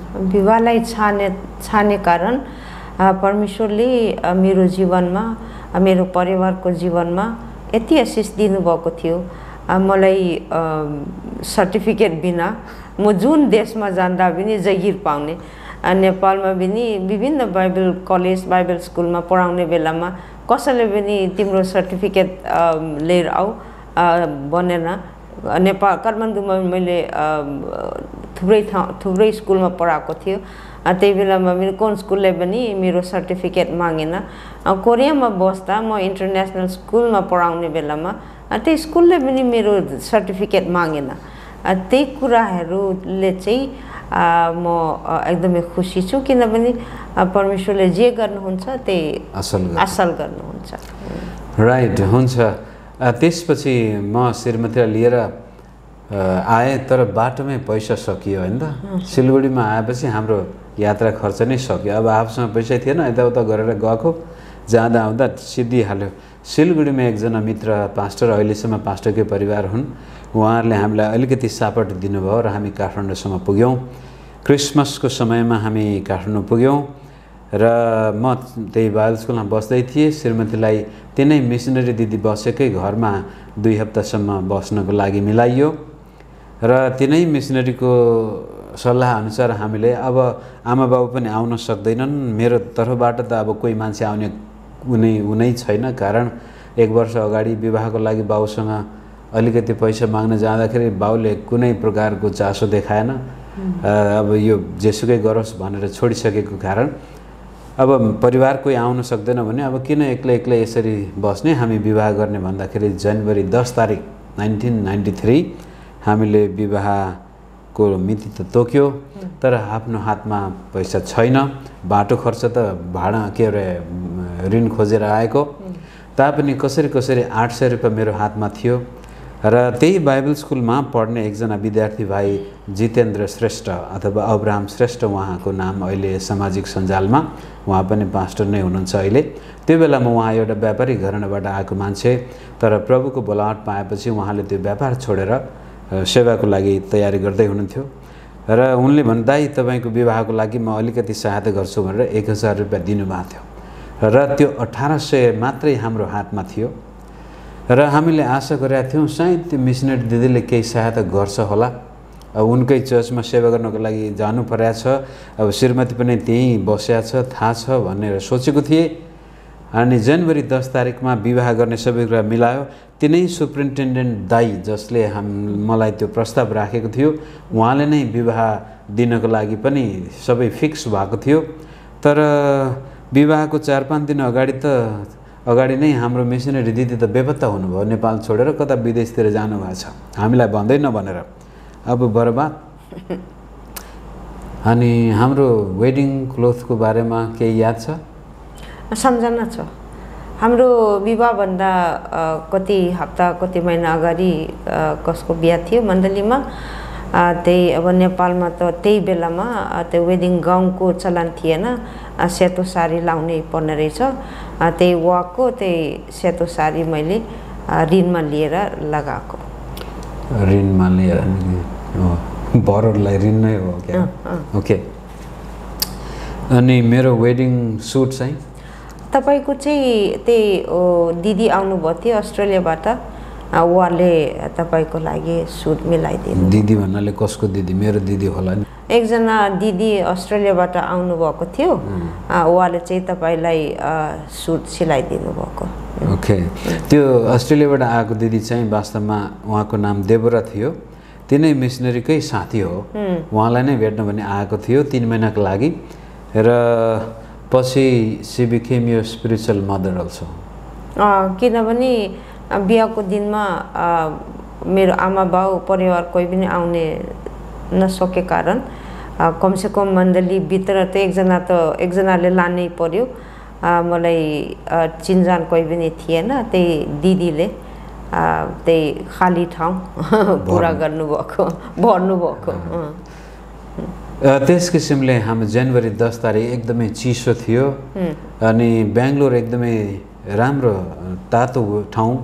छाने कारण परमेश्वरले मेरो जीवनमा मेरो परिवारको जीवनमा यति आशिष दिनुभएको थियो। मलाई सर्टिफिकेट बिना म जुन देशमा जाँदा पनि जागिर पाउने, नेपालमा पनि विभिन्न बाइबल कलेज बाइबल स्कुलमा पढाउने बेलामा कसैले पनि तिम्रो सर्टिफिकेट लिएर आऊ भनेन। नेपाल काठमाडौँमा मैले थुप्रै स्कुलमा पढाएको थियो। त्यही बेलामा मेरो कुन स्कुलले पनि मेरो सर्टिफिकेट मागेन। कोरियामा बस्दा म इन्टरनेसनल स्कुलमा पढाउने बेलामा त्यही स्कुलले पनि मेरो सर्टिफिकेट मागेन। त्यही कुराहरूले चाहिँ म एकदमै खुसी छु, किनभने परमेश्वरले जे गर्नुहुन्छ त्यही असल गर्नुहुन्छ। राइट हुन्छ। त्यसपछि म श्रीमतीलाई लिएर आएँ, तर बाटोमै पैसा सकियो हैन त। सिलगढीमा आएपछि हाम्रो यात्रा खर्च नै सक्यो। अब आफूसँग पैसा थिएन, यताउता गरेर गएको, जाँदा आउँदा सिद्धिहाल्यो। सिलगढीमा एकजना मित्र पास्टर, अहिलेसम्म पास्टरकै परिवार हुन्, उहाँहरूले हामीलाई अलिकति सापट दिनुभयो र हामी काठमाडौँसम्म पुग्यौँ। क्रिसमसको समयमा हामी काठमाडौँ पुग्यौँ र म त्यही बाइबल स्कुलमा बस्दै थिएँ। श्रीमतीलाई तिनै मिसनरी दिदी बसेकै घरमा 2 हप्तासम्म बस्नको लागि मिलाइयो र तिनै मिसनरीको सल्लाह अनुसार हामीले अब आमा बाबु पनि आउन सक्दैनन्, मेरो तर्फबाट त अब कोही मान्छे आउने उनै छैन। कारण 1 वर्ष अगाडि विवाहको लागि बाउसँग अलिकति पैसा माग्न जाँदाखेरि बाउले कुनै प्रकारको चासो देखाएन। अब यो जेसुकै गरोस् भनेर छोडिसकेको कारण अब परिवार कोही आउन सक्दैन भने अब किन एक्लै यसरी बस्ने, हामी विवाह गर्ने भन्दाखेरि जनवरी 10 तारिक 1993 हामीले विवाहको मिति त तोक्यो, तर आफ्नो हातमा पैसा छैन। बाटो खर्च त भाडा के अरे ऋण खोजेर आएको, तापनि कसरी 800 रुपियाँ मेरो हातमा थियो र त्यही बाइबल स्कुलमा पढ्ने एकजना विद्यार्थी भाइ जितेन्द्र श्रेष्ठ अथवा अब्राहम श्रेष्ठ, उहाँको नाम अहिले सामाजिक सञ्जालमा, उहाँ पनि पास्टर नै हुनुहुन्छ अहिले। त्यो बेलामा उहाँ एउटा व्यापारी घरानाबाट आएको मान्छे, तर प्रभुको बोलावट पाएपछि उहाँले त्यो व्यापार छोडेर सेवाको लागि तयारी गर्दै हुनुहुन्थ्यो र उनले भने दाइ तपाईँको विवाहको लागि म अलिकति सहायता गर्छु भनेर 1000 रुपियाँ दिनुभएको थियो र त्यो 1800 मात्रै हाम्रो हातमा थियो र हामीले आशा गरेका थियौँ सायद त्यो मिसनरी दिदीले केही सहायता गर्छ होला। अब उनकै चर्चमा सेवा गर्नको लागि जानु परेको छ, अब श्रीमती पनि त्यहीँ बसेको छ, थाहा छ भनेर सोचेको थिएँ। अनि जनवरी 10 तारिकमा विवाह गर्ने सबै कुरा मिलायो। तिनै सुप्रिन्टेन्डेन्ट दाई जसले मलाई त्यो प्रस्ताव राखेको थियो, उहाँले नै विवाह दिनको लागि पनि सबै फिक्स भएको थियो। तर विवाहको 4-5 दिन अगाडि नै हाम्रो मिसनरी दिदी त बेपत्ता हुनुभयो, नेपाल छोडेर कता विदेशतिर जानुभएको छ, हामीलाई भन्दै नभनेर। अब बर्बाद। अनि हाम्रो वेडिङ क्लोथको बारेमा केही याद छ? सम्झना छ। हाम्रो विवाहभन्दा कति हप्ता कति महिना अगाडि कसको बिहा थियो मण्डलीमा, त्यही अब नेपालमा त त्यही बेलामा त्यो वेडिङ गाउनको चलन थिएन, सेतो साडी लाउनै पर्ने रहेछ। त्यही वाकको त्यही सेतो साडी मैले ऋणमा लिएर लगाएको। ऋणमा लिएर बरोडलाई ऋण नै हो क्या? ओके। अनि मेरो वेडिङ सुट चाहिँ तपाईँको चाहिँ त्यही दिदी आउनुभएको थियो अस्ट्रेलियाबाट, उहाँले तपाईँको लागि सुट मिलाइदिनु। दिदी भन्नाले कसको दिदी? मेरो दिदी होला नि। एकजना दिदी अस्ट्रेलियाबाट आउनुभएको थियो, उहाँले चाहिँ तपाईँलाई सुट सिलाइदिनु भएको। ओके। त्यो अस्ट्रेलियाबाट आएको दिदी चाहिँ वास्तवमा उहाँको नाम देवरा थियो, तिनै मिसनरीकै साथी हो। उहाँलाई नै भेट्न भने आएको थियो 3 महिनाको लागि र पछि she became your spiritual mother also. किनभने बिहाको दिनमा मेरो आमा बाउ परिवार कोही पनि आउने नसके कारण कमसेकम मण्डलीभित्र त एकजनाले लानै पर्यो। मलाई चिनजान कोही पनि थिएन। त्यही दिदीले त्यही खाली ठाउँ पुरा गर्नुभएको भर्नुभएको। त्यस किसिमले हाम्रो जनवरी 10 तारिक एकदमै चिसो थियो अनि बेङ्गलोर एकदमै राम्रो तातो ठाउँ,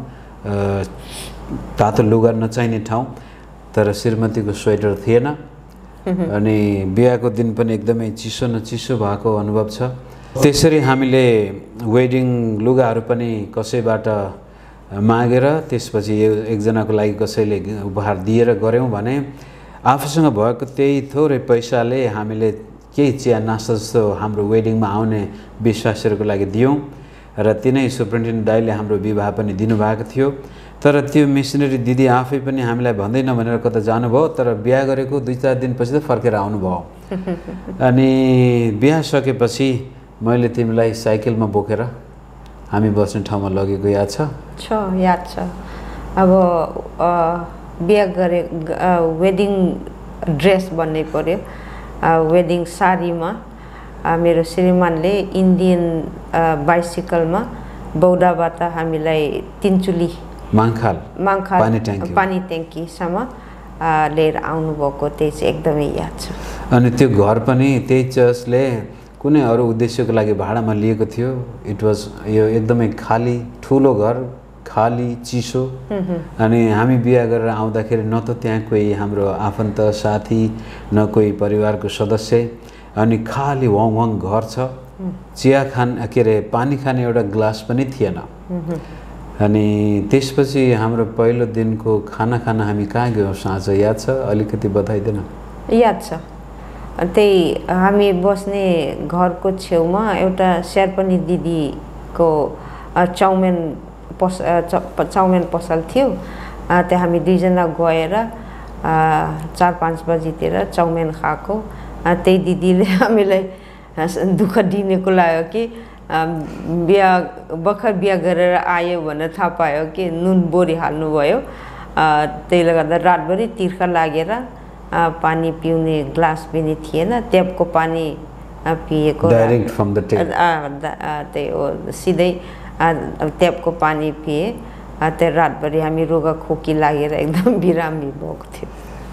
तातो लुगा नचाहिने ठाउँ, तर श्रीमतीको स्वेटर थिएन अनि बिहाको दिन पनि एकदमै चिसो न चिसो भएको अनुभव छ। त्यसरी हामीले वेडिङ लुगाहरू पनि कसैबाट मागेर त्यसपछि एकजनाको लागि कसैले उपहार दिएर गऱ्यौँ भने आफूसँग भएको त्यही थोरै पैसाले हामीले केही चिया नास्ता जस्तो हाम्रो वेडिङमा आउने विश्वासीहरूको लागि दियौँ र तिनै सुप्रिन्टेन्डेन्ट दाइले हाम्रो विवाह पनि दिनुभएको थियो। तर त्यो मिसनरी दिदी आफै पनि हामीलाई भन्दैन भनेर कता जानुभयो, तर बिहा गरेको 2-4 दिनपछि त फर्केर आउनुभयो। अनि बिहा सकेपछि मैले तिमीलाई साइकलमा बोकेर हामी बस्ने ठाउँमा लगेको याद छ? याद छ। अब बिहा गरे वेडिङ ड्रेस भन्नै पर्यो। वेडिङ साडीमा मेरो श्रीमानले इन्डियन बाइसिकलमा बौद्धाबाट हामीलाई तिनचुली माङखाल पानी ट्याङ्कीसम्म लिएर आउनुभएको, त्यही चाहिँ एकदमै याद छ। अनि त्यो घर पनि त्यही चर्चले कुनै अरू उद्देश्यको लागि भाडामा लिएको थियो। इट वाज यो एकदमै खाली ठुलो घर, खाली चिसो। अनि हामी बिहा गरेर आउँदाखेरि न त त्यहाँ कोही हाम्रो आफन्त साथी न कोही परिवारको सदस्य, अनि खाली वाङ वाङ घर छ। चिया के अरे पानी खाने एउटा ग्लास पनि थिएन। अनि त्यसपछि हाम्रो पहिलो दिनको खाना खान हामी कहाँ गयौँ साँझ याद छ? अलिकति बताइदेन। याद छ। त्यही हामी बस्ने घरको छेउमा एउटा शेर्पनी दिदीको चाउमिन पसल थियो। त्यहाँ हामी दुईजना गएर 4-5 बजीतिर चाउमिन खाएको। त्यही दिदीले हामीलाई दुःख दिनेको लाग्यो कि भर्खर बिहा गरेर आयो भनेर थाहा पायो कि नुन बोरी हाल्नुभयो। त्यसले गर्दा रातभरि तिर्खा लागेर पानी पिउने ग्लास पनि थिएन। ट्यापको पानी पिएको, डाइरेक्ट फ्रम द ट्याप। त्यही हो, सिधै ट्यापको पानी पिए। त्यो रातभरि हामी रुगा खोकी लागेर एकदम बिरामी भएको थियो।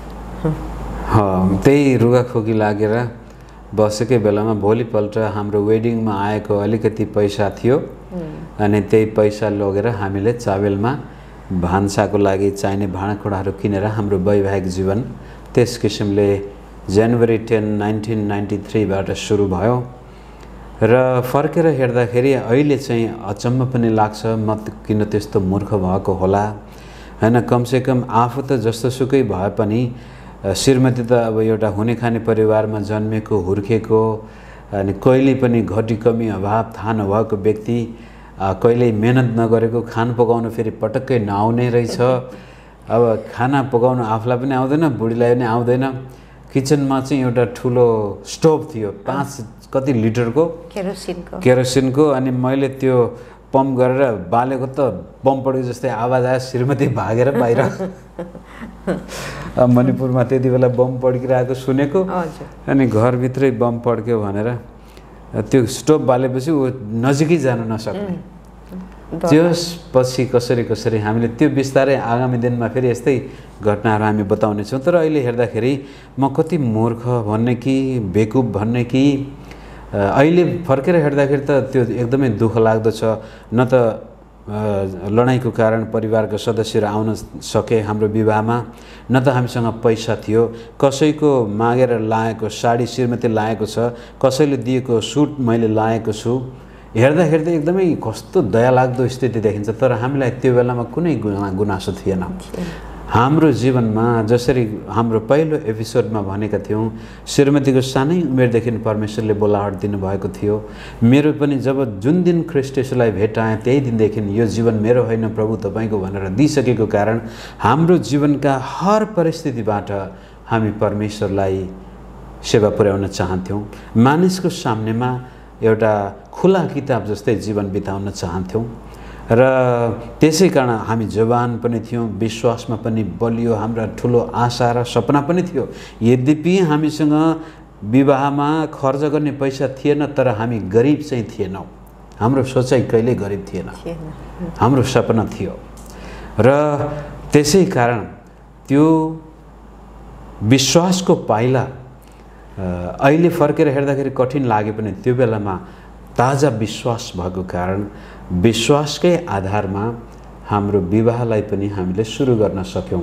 त्यही रुगा खोकी लागेर बसेकै बेलामा भोलिपल्ट हाम्रो वेडिङमा आएको अलिकति पैसा थियो अनि त्यही पैसा लगेर हामीले चाबेलमा भान्साको लागि चाहिने भाँडाकुँडाहरू किनेर हाम्रो वैवाहिक जीवन त्यस किसिमले जनवरी 10, 1993बाट सुरु भयो। र फर्केर हेर्दाखेरि अहिले चाहिँ अचम्म पनि लाग्छ, म किन त्यस्तो मूर्ख भएको होला हैन। कमसेकम आफू त जस्तो सुकै भए पनि श्रीमती त अब एउटा हुने खाने परिवारमा जन्मेको हुर्केको अनि कहिले पनि घटी कमी अभाव थाहा नभएको व्यक्ति, कहिल्यै मेहनत नगरेको, खाना पकाउनु फेरि पटक्कै नआउने रहेछ। अब खाना पकाउनु आफूलाई पनि आउँदैन, बुढीलाई पनि आउँदैन। किचनमा चाहिँ एउटा ठुलो स्टोभ थियो 5 कति लिटरको केरोसिनको। अनि मैले त्यो पम्प गरेर बालेको त बम पड्यो जस्तै आवाज आयो। श्रीमती भागेर बाहिर मणिपुरमा त्यति बेला बम पड्किरहेको सुनेको। अनि घरभित्रै बम पड्क्यो भनेर त्यो स्टोभ बालेपछि ऊ नजिकै जान नसक्ने। त्यसपछि कसरी हामीले त्यो बिस्तारै आगामी दिनमा फेरि यस्तै घटनाहरू हामी बताउनेछौँ। तर अहिले हेर्दाखेरि म कति मूर्ख भन्ने कि बेकुब भन्ने कि अहिले फर्केर हेर्दाखेरि त त्यो एकदमै दुःख लाग्दो छ। न त लडाइँको कारण परिवारका सदस्यहरू आउन सके हाम्रो विवाहमा, न त हामीसँग पैसा थियो। कसैको मागेर लाएको साडी श्रीमती लाएको छ, कसैले दिएको सुट मैले लाएको छु। हेर्दा एकदमै कस्तो दयालाग्दो स्थिति देखिन्छ। तर हामीलाई त्यो बेलामा कुनै गुनासो थिएन। हाम्रो जीवनमा जसरी हाम्रो पहिलो एपिसोडमा भनेका थियौँ, श्रीमतीको सानै उमेरदेखि परमेश्वरले बोलाहट दिनुभएको थियो। मेरो पनि जब जुन दिन ख्रीष्ट येशूलाई भेटाएँ त्यही दिनदेखि यो जीवन मेरो होइन प्रभु तपाईँको भनेर दिइसकेको कारण हाम्रो जीवनका हर परिस्थितिबाट हामी परमेश्वरलाई सेवा पुर्याउन चाहन्थ्यौँ। मानिसको सामनेमा एउटा खुला किताब जस्तै जीवन बिताउन चाहन्थ्यौँ। र त्यसै कारण हामी जवान पनि थियौँ, विश्वासमा पनि बलियो, हाम्रा ठुलो आशा र सपना पनि थियो। यद्यपि हामीसँग विवाहमा खर्च गर्ने पैसा थिएन, तर हामी गरिब चाहिँ थिएनौँ। हाम्रो सोचाइ कहिल्यै गरिब थिएन, हाम्रो सपना थियो। र त्यसै कारण त्यो विश्वासको पाइला अहिले फर्केर हेर्दाखेरि कठिन लागे पनि त्यो बेलामा ताजा विश्वास भएको कारण विश्वासकै आधारमा हाम्रो विवाहलाई पनि हामीले सुरु गर्न सक्यौँ।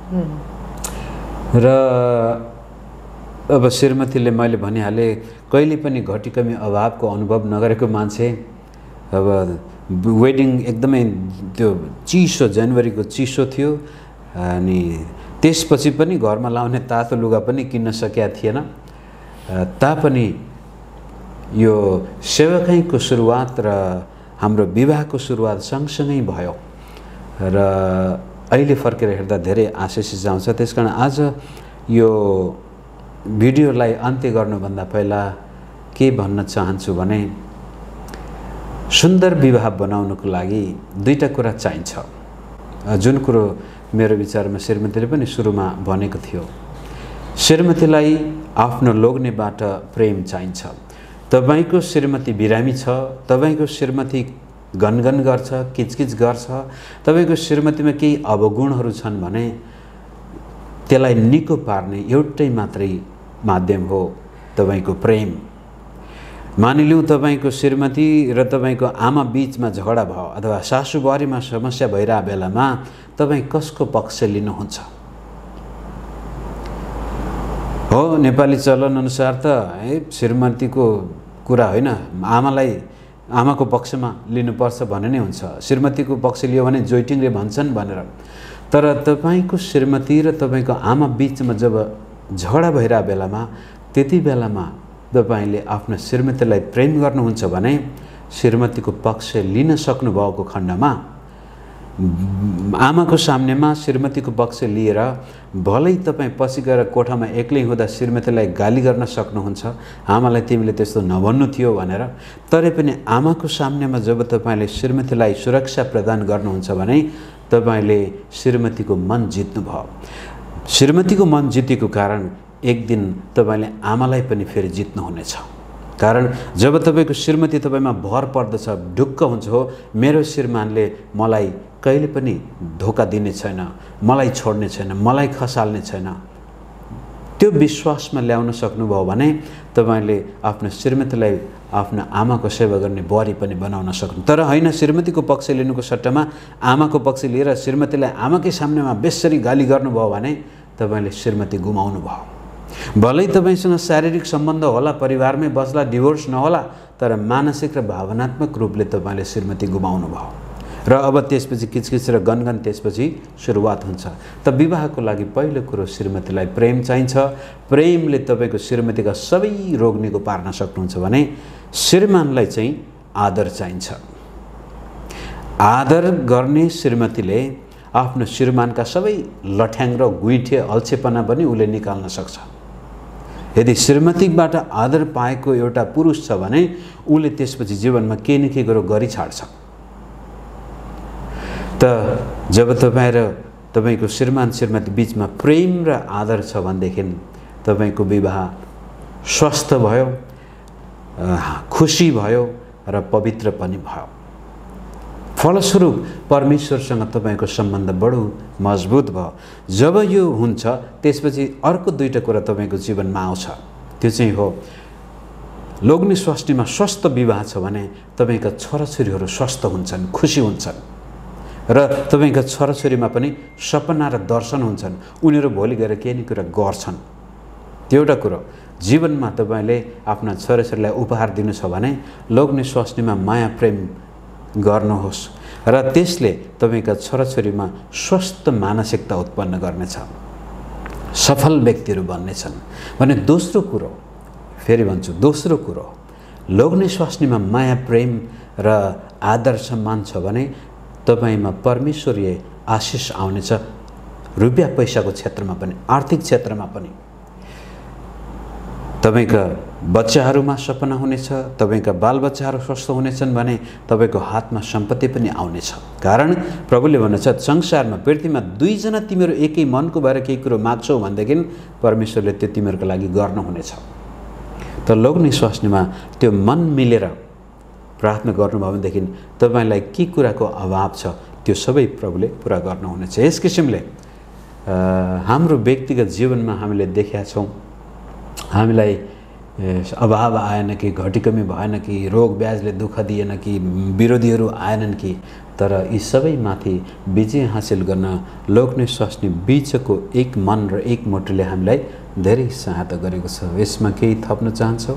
र अब श्रीमतीले मैले भनिहालेँ कहिले पनि घटीकमी अभावको अनुभव नगरेको मान्छे। अब वेडिङ एकदमै त्यो चिसो जनवरीको चिसो थियो अनि त्यसपछि पनि घरमा लाउने तातो लुगा पनि किन्न सकेका थिएन। तापनि यो सेवकाईको सुरुवात र हाम्रो विवाहको सुरुवात सँगसँगै भयो र अहिले फर्केर हेर्दा धेरै आशिष आउँछ। त्यसकारण आज यो भिडियोलाई अन्त्य गर्नुभन्दा पहिला के भन्न चाहन्छु भने सुन्दर विवाह बनाउनको लागि दुईटा कुरा चाहिन्छ, जुन कुरो मेरो विचारमा श्रीमतीले पनि सुरुमा भनेको थियो। श्रीमतीलाई आफ्नो लोग्नेबाट प्रेम चाहिन्छ। तपाईको श्रीमती बिरामी छ, तपाईको श्रीमती गनगन गर्छ, किचकिच गर्छ, तपाईको श्रीमतीमा केही अवगुणहरू छन् भने त्यसलाई निको पार्ने एउटै मात्रै माध्यम हो तपाईको प्रेम। मानिलिउँ तपाईको श्रीमती र तपाईको आमा बीचमा झगडा भयो अथवा सासुबुहारीमा समस्या भइरहेको बेलामा तपाईँ कसको पक्ष लिनुहुन्छ? हो, नेपाली चलन अनुसार त श्रीमतीको कुरा होइन, आमाको पक्षमा लिनुपर्छ भन्ने नै हुन्छ। श्रीमतीको पक्ष लियो भने जोइटिङले भन्छन् भनेर। तर तपाईको श्रीमती र तपाईको आमा बीचमा जब झगडा भइरहेको बेलामा त्यति बेलामा तपाईले आफ्नो श्रीमतीलाई प्रेम गर्नुहुन्छ भने श्रीमतीको पक्ष लिन सक्नुभएको खण्डमा आमाको सामनेमा श्रीमतीको पक्ष लिएर भलै तपाईँ पछि गएर कोठामा एक्लै हुँदा श्रीमतीलाई गाली गर्न सक्नुहुन्छ, आमालाई तिमीले त्यस्तो नभन्नु थियो भनेर। तरै पनि आमाको सामनेमा जब तपाईँले श्रीमतीलाई सुरक्षा प्रदान गर्नुहुन्छ भने तपाईँले श्रीमतीको मन जित्नुभयो। श्रीमतीको मन जितेको कारण एक दिन तपाईँले आमालाई पनि फेरि जित्नुहुनेछ। कारण जब तपाईँको श्रीमती तपाईँमा भर पर्दछ, ढुक्क हुन्छ, हो मेरो श्रीमानले मलाई कहिले पनि धोका दिने छैन, मलाई छोड्ने छैन, मलाई खसाल्ने छैन, त्यो विश्वासमा ल्याउन सक्नुभयो भने तपाईँले आफ्नो श्रीमतीलाई आफ्नो आमाको सेवा गर्ने बुहारी पनि बनाउन सक्नु। तर होइन, श्रीमतीको पक्ष लिनुको सट्टामा आमाको पक्ष लिएर श्रीमतीलाई आमाकै सामनेमा बेसरी गाली गर्नुभयो भने तपाईँले श्रीमती गुमाउनु भयो। भलै तपाईसँग शारीरिक सम्बन्ध होला, परिवारमै बस्ला, डिभोर्स नहोला, तर मानसिक र भावनात्मक रूपले तपाईँले श्रीमती गुमाउनु भयो। र अब त्यसपछि किचकिच र गनगन त्यसपछि सुरुवात हुन्छ। त विवाहको लागि पहिलो कुरो श्रीमतीलाई प्रेम चाहिन्छ। प्रेमले तपाईँको श्रीमतीका सबै रोग निको पार्न सक्नुहुन्छ भने श्रीमानलाई चाहिँ आदर चाहिन्छ। आदर गर्ने श्रीमतीले आफ्नो श्रीमानका सबै लठ्याङ र गुइठे अल्छेपना पनि उसले निकाल्न सक्छ। यदि श्रीमतीबाट आदर पाएको एउटा पुरुष छ भने उसले त्यसपछि जीवनमा केही न केही गरेर गरी छाड्छ। त जब तपाईँ र तपाईँको श्रीमान श्रीमती बीचमा प्रेम र आदर छ भनेदेखि तपाईँको विवाह स्वस्थ भयो, खुसी भयो र पवित्र पनि भयो। फलस्वरूप परमेश्वरसँग तपाईँको सम्बन्ध बडो मजबुत भयो। जब यो हुन्छ त्यसपछि अर्को दुईटा कुरा तपाईँको जीवनमा आउँछ। त्यो चाहिँ हो लोग्ने स्वास्नीमा स्वस्थ विवाह छ भने तपाईँका छोराछोरीहरू स्वस्थ हुन्छन्, खुसी हुन्छन् र तपाईँका छोराछोरीमा पनि सपना र दर्शन हुन्छन्। उनीहरू भोलि गएर केही न कुरा गर्छन्। त्यो एउटा कुरो। जीवनमा तपाईँले आफ्ना छोराछोरीलाई उपहार दिनु छ भने लोग्ने स्वास्नीमा माया प्रेम गर्नुहोस् र त्यसले तपाईँका छोराछोरीमा स्वस्थ मानसिकता उत्पन्न गर्नेछ, सफल व्यक्तिहरू बन्नेछन्। भने दोस्रो कुरो, फेरि भन्छु, दोस्रो कुरो, लोग्ने स्वास्नीमा माया प्रेम र आदर सम्मान छ भने तपाईँमा परमेश्वरीय आशिष आउनेछ, रुपियाँ पैसाको क्षेत्रमा पनि, आर्थिक क्षेत्रमा पनि। तपाईका बच्चाहरूमा सपना हुनेछ, तपाईका बालबच्चाहरू स्वस्थ हुनेछन् भने तपाईको हातमा सम्पत्ति पनि आउनेछ। कारण प्रभुले भन्नुहुन्छ संसारमा पृथ्वीमा दुईजना तिमीहरू एकै मनको भएर केही कुरो माग्छौ भनेदेखि परमेश्वरले त्यो तिमीहरूको लागि गर्नुहुनेछ। तर लोग्ने स्वास्नीमा त्यो मन मिलेर प्रार्थना गर्नुभयो भनेदेखि तपाईँलाई के कुराको अभाव छ त्यो सबै प्रभुले पुरा गर्नुहुनेछ। यस किसिमले हाम्रो व्यक्तिगत जीवनमा हामीले देखेका छौँ, हामीलाई अभाव आएन कि, घटीकमी भएन कि, रोग ब्याजले दुःख दिएन कि, विरोधीहरू आएनन् कि, तर यी सबैमाथि विजय हासिल गर्न लोग्ने स्वास्नी बीचको एक मन र एक मुटुले हामीलाई धेरै सहायता गरेको छ। यसमा केही थप्न चाहन्छौ?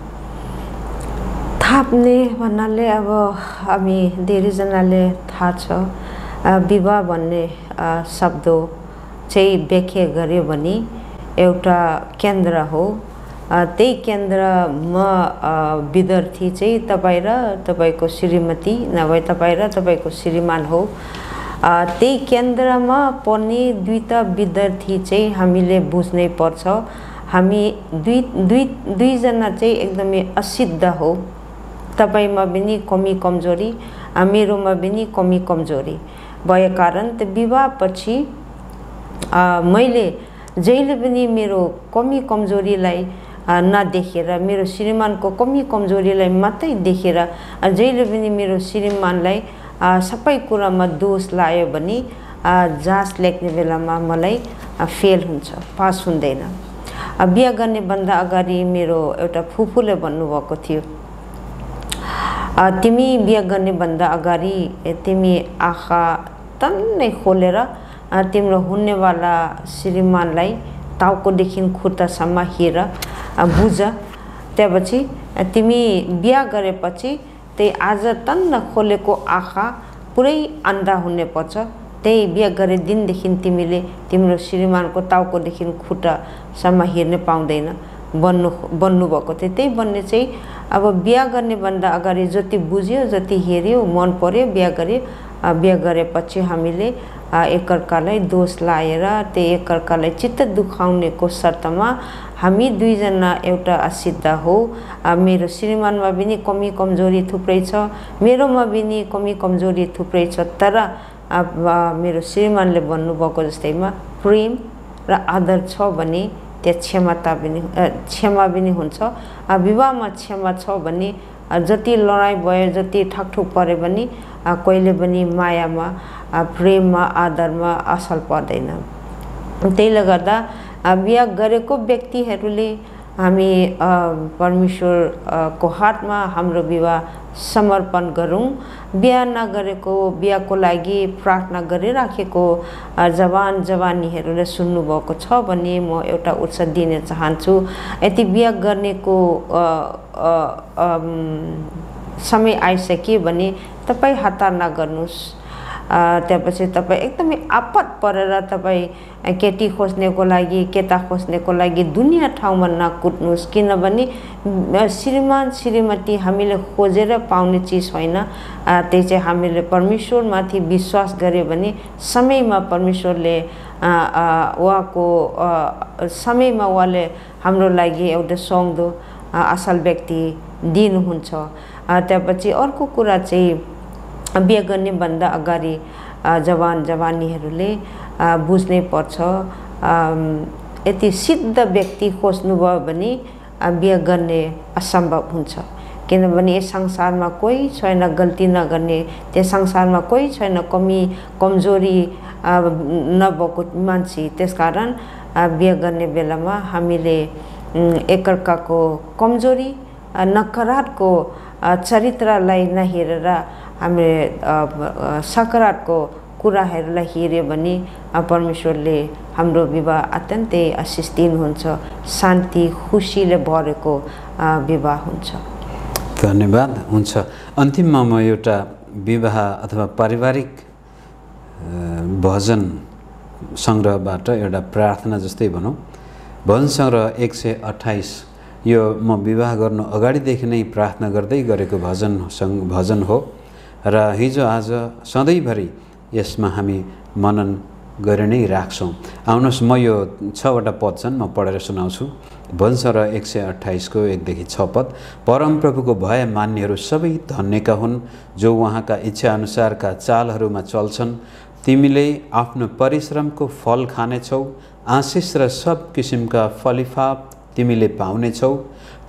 थाप्ने भन्नाले अब हामी धेरैजनाले थाहा छ विवाह भन्ने शब्द चाहिँ व्याख्या गर्यो भने एउटा केन्द्र हो। त्यही केन्द्रमा विद्यार्थी चाहिँ तपाईँ र तपाईँको श्रीमती नभए तपाईँ र तपाईँको श्रीमान हो। त्यही केन्द्रमा पढ्ने दुईटा विद्यार्थी चाहिँ हामीले बुझ्नै पर्छ। हामी दुईजना चाहिँ एकदमै असिद्ध हो। तपाईमा पनि कमी कमजोरी, मेरोमा पनि कमी कमजोरी भए कारण त्यो विवाहपछि मैले जहिले पनि मेरो कमी कमजोरीलाई नदेखेर, मेरो श्रीमानको कमी कमजोरीलाई मात्रै देखेर जहिले पनि मेरो श्रीमानलाई सबै कुरामा दोष लायो भने जाँच लेख्ने बेलामा मलाई फेल हुन्छ, पास हुँदैन। बिहा गर्ने भन्दा अगाडि मेरो एउटा फुपूले भन्नुभएको थियो, तिमी बिहा गर्ने भन्दा अगाडि तिमी आँखा टन्नै खोलेर तिम्रो हुनेवाला श्रीमानलाई टाउकोदेखि खुट्टासम्म हेर बुझ। त्यसपछि तिमी बिहा गरेपछि त्यही आज टन्न खोलेको आँखा पुरै अन्धा हुनुपर्छ। त्यही बिहा गरे दिनदेखि तिमीले तिम्रो श्रीमानको टाउकोदेखि खुट्टासम्म हेर्न पाउँदैन भन्नुभएको थियो। त्यही भन्ने चाहिँ अब बिहा गर्ने भन्दा अगाडि जति बुझ्यो, जति हेऱ्यो, मन पर्यो, बिहा गरेपछि हामीले एकअर्कालाई दोष लाएर त्यही एकअर्कालाई चित्त दुखाउनेको शर्तमा हामी दुईजना एउटा असिद्ध हो। मेरो श्रीमानमा पनि कमी कमजोरी थुप्रै छ, मेरोमा पनि कमी कमजोरी थुप्रै छ। तर मेरो श्रीमानले भन्नुभएको जस्तैमा प्रेम र आदर छ भने त्यहाँ क्षमा पनि हुन्छ। विवाहमा क्षमा छ भने जति लडाइँ भयो, जति ठकठुक पऱ्यो भने कहिले पनि मायामा, प्रेममा, आदरमा असर पर्दैन। त्यसले गर्दा बिहा गरेको व्यक्तिहरूले हामी परमेश्वरको हातमा हाम्रो विवाह समर्पण गरौँ। बिहा नगरेको, बिहाको लागि प्रार्थना गरिराखेको जवान जवानीहरूले सुन्नुभएको छ भने म एउटा उत्साह दिन चाहन्छु। यदि बिहा गर्नेको समय आइसक्यो भने तपाईँ हतार नगर्नुहोस्। त्यसपछि तपाईँ एकदमै आपत परेर तपाईँ केटी खोज्नेको लागि, केटा खोज्नेको लागि दुनियाँ ठाउँमा नकुद्नुहोस्। किनभने श्रीमान श्रीमती हामीले खोजेर पाउने चिज होइन, त्यही चाहिँ हामीले परमेश्वरमाथि विश्वास गऱ्यो भने समयमा परमेश्वरले उहाँको समयमा उहाँले हाम्रो लागि एउटा सक्दो असल व्यक्ति दिनुहुन्छ। त्यसपछि अर्को कुरा चाहिँ बिहा गर्ने भन्दा अगाडि जवान जवानीहरूले बुझ्नै पर्छ, यति सिद्ध व्यक्ति खोज्नुभयो भने बिहा गर्ने असम्भव हुन्छ। किनभने यस संसारमा कोही छैन गल्ती नगर्ने, त्यस संसारमा कोही छैन कमी कमजोरी नभएको मान्छे। त्यसकारण बिहा गर्ने बेलामा हामीले एकअर्काको कमजोरी, नकारात्मक चरित्रलाई नहेरेर हामीले सकारात्मक कुराहरूलाई हेऱ्यो भने परमेश्वरले हाम्रो विवाह अत्यन्तै आशिष दिनुहुन्छ, शान्ति खुसीले भरेको विवाह हुन्छ। धन्यवाद। हुन्छ, अन्तिममा म एउटा विवाह अथवा पारिवारिक भजन सङ्ग्रहबाट एउटा प्रार्थना जस्तै भनौँ, भजन सङ्ग्रह 128 यो म विवाह गर्नु अगाडिदेखि नै प्रार्थना गर्दै गरेको भजन हो र हिजो आज सधैँभरि यसमा हामी मनन गरि नै राख्छौँ। आउनुहोस् म यो 6वटा पद छन्, म पढेर सुनाउँछु। भजन सङ्ग्रह 128 को 1 देखि 6 पद। परमप्रभुको भय मान्नेहरू सबै धन्यका हुन्, जो उहाँका इच्छा अनुसारका चालहरूमा चल्छन्। तिमीले आफ्नो परिश्रमको फल खानेछौ, आशिष र सब किसिमका फलिफाप तिमीले पाउनेछौ।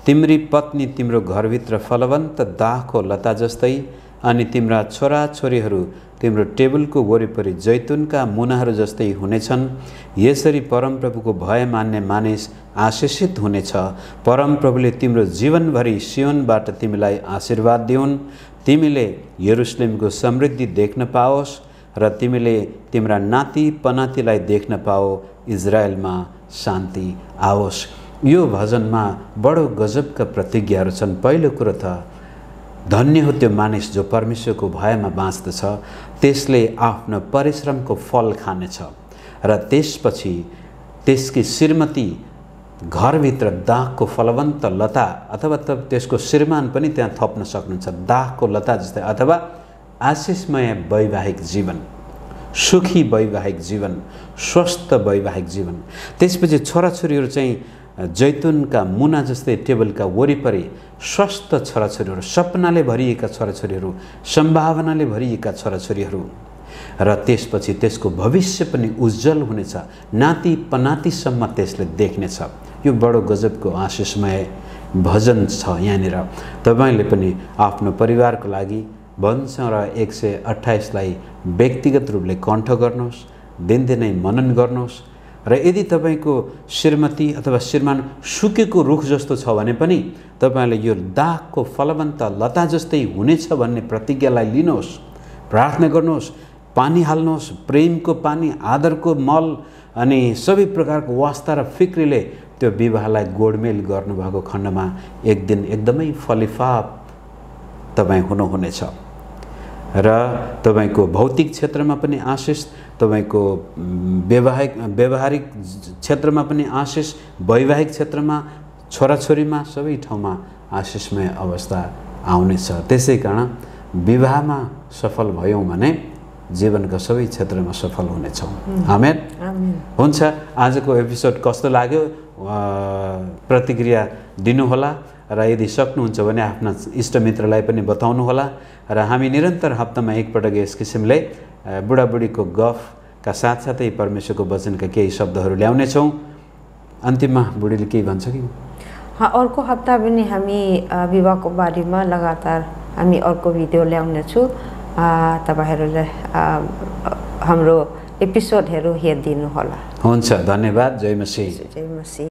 तिम्री पत्नी तिम्रो घरभित्र फलवन्त दाखको लता जस्तै अनि तिम्रा छोराछोरीहरू तिम्रो टेबलको वरिपरि जैतुनका मुनाहरू जस्तै हुनेछन्। यसरी परमप्रभुको भय मान्ने मानिस आशिषित हुनेछ। परमप्रभुले तिम्रो जीवनभरि सियोनबाट तिमीलाई आशीर्वाद दिउन्। तिमीले यरुशलेमको समृद्धि देख्न पाओस् र तिमीले तिम्रा नाति पनातिलाई देख्न पाओ। इजरायलमा शान्ति आओस्। यो भजनमा बडो गजबका प्रतिज्ञाहरू छन्। पहिलो कुरो त धन्य हो त्यो मानिस जो परमेश्वरको भयमा बाँच्दछ, त्यसले आफ्नो परिश्रमको फल खानेछ। र त्यसपछि त्यसकी श्रीमती घरभित्र दाखको फलवन्त लता अथवा त्यसको श्रीमान पनि त्यहाँ थप्न सक्नुहुन्छ, दाखको लता जस्तै, अथवा आशिषमय वैवाहिक जीवन, सुखी वैवाहिक जीवन, स्वस्थ वैवाहिक जीवन। त्यसपछि छोराछोरीहरू चाहिँ जैतुनका मुना जस्तै टेबलका वरिपरि स्वस्थ छोराछोरीहरू, सपनाले भरिएका छोराछोरीहरू, सम्भावनाले भरिएका छोराछोरीहरू। र त्यसपछि त्यसको भविष्य पनि उज्जवल हुनेछ। नाति पनातिसम्म त्यसले देख्नेछ। यो बडो गजबको आशिषमय भजन छ यहाँनिर। तपाईँले पनि आफ्नो परिवारको लागि भन्छ र 128लाई व्यक्तिगत रूपले कण्ठ गर्नुहोस्, दिनदिनै मनन गर्नुहोस्। र यदि तपाईँको श्रीमती अथवा श्रीमान सुकेको रुख जस्तो छ भने पनि तपाईँले यो दाखको फलवन्त लता जस्तै हुनेछ भन्ने प्रतिज्ञालाई लिनुहोस्, प्रार्थना गर्नुहोस्, पानी हाल्नुहोस्, प्रेमको पानी, आदरको मल अनि सबै प्रकारको वास्ता र फिक्रीले त्यो विवाहलाई गोडमेल गर्नुभएको खण्डमा एक दिन एकदमै फलिफाप तपाईँ हुनुहुनेछ। र तपाईँको भौतिक क्षेत्रमा पनि आशिष, तपाईँको व्यावहारिक क्षेत्रमा पनि आशिष, वैवाहिक क्षेत्रमा, छोराछोरीमा, सबै ठाउँमा आशिषमय अवस्था आउनेछ। त्यसै कारण विवाहमा सफल भयौँ भने जीवनका सबै क्षेत्रमा सफल हुनेछौँ। आमेन। हुन्छ, आजको एपिसोड कस्तो लाग्यो प्रतिक्रिया दिनुहोला र यदि सक्नुहुन्छ भने आफ्ना इष्टमित्रलाई पनि बताउनुहोला। र हामी निरन्तर हप्तामा एकपटक यस किसिमले बुढाबुढीको गफका साथसाथै परमेश्वरको वचनका केही शब्दहरू ल्याउनेछौँ। अन्तिममा बुढीले केही भन्छ कि? अर्को हप्ता पनि हामी विवाहको बारेमा लगातार हामी अर्को भिडियो ल्याउनेछु। तपाईहरुले हाम्रो एपिसोडहरू हेरिदिनु होला। हुन्छ, धन्यवाद। जय मसीह। जय मसीह।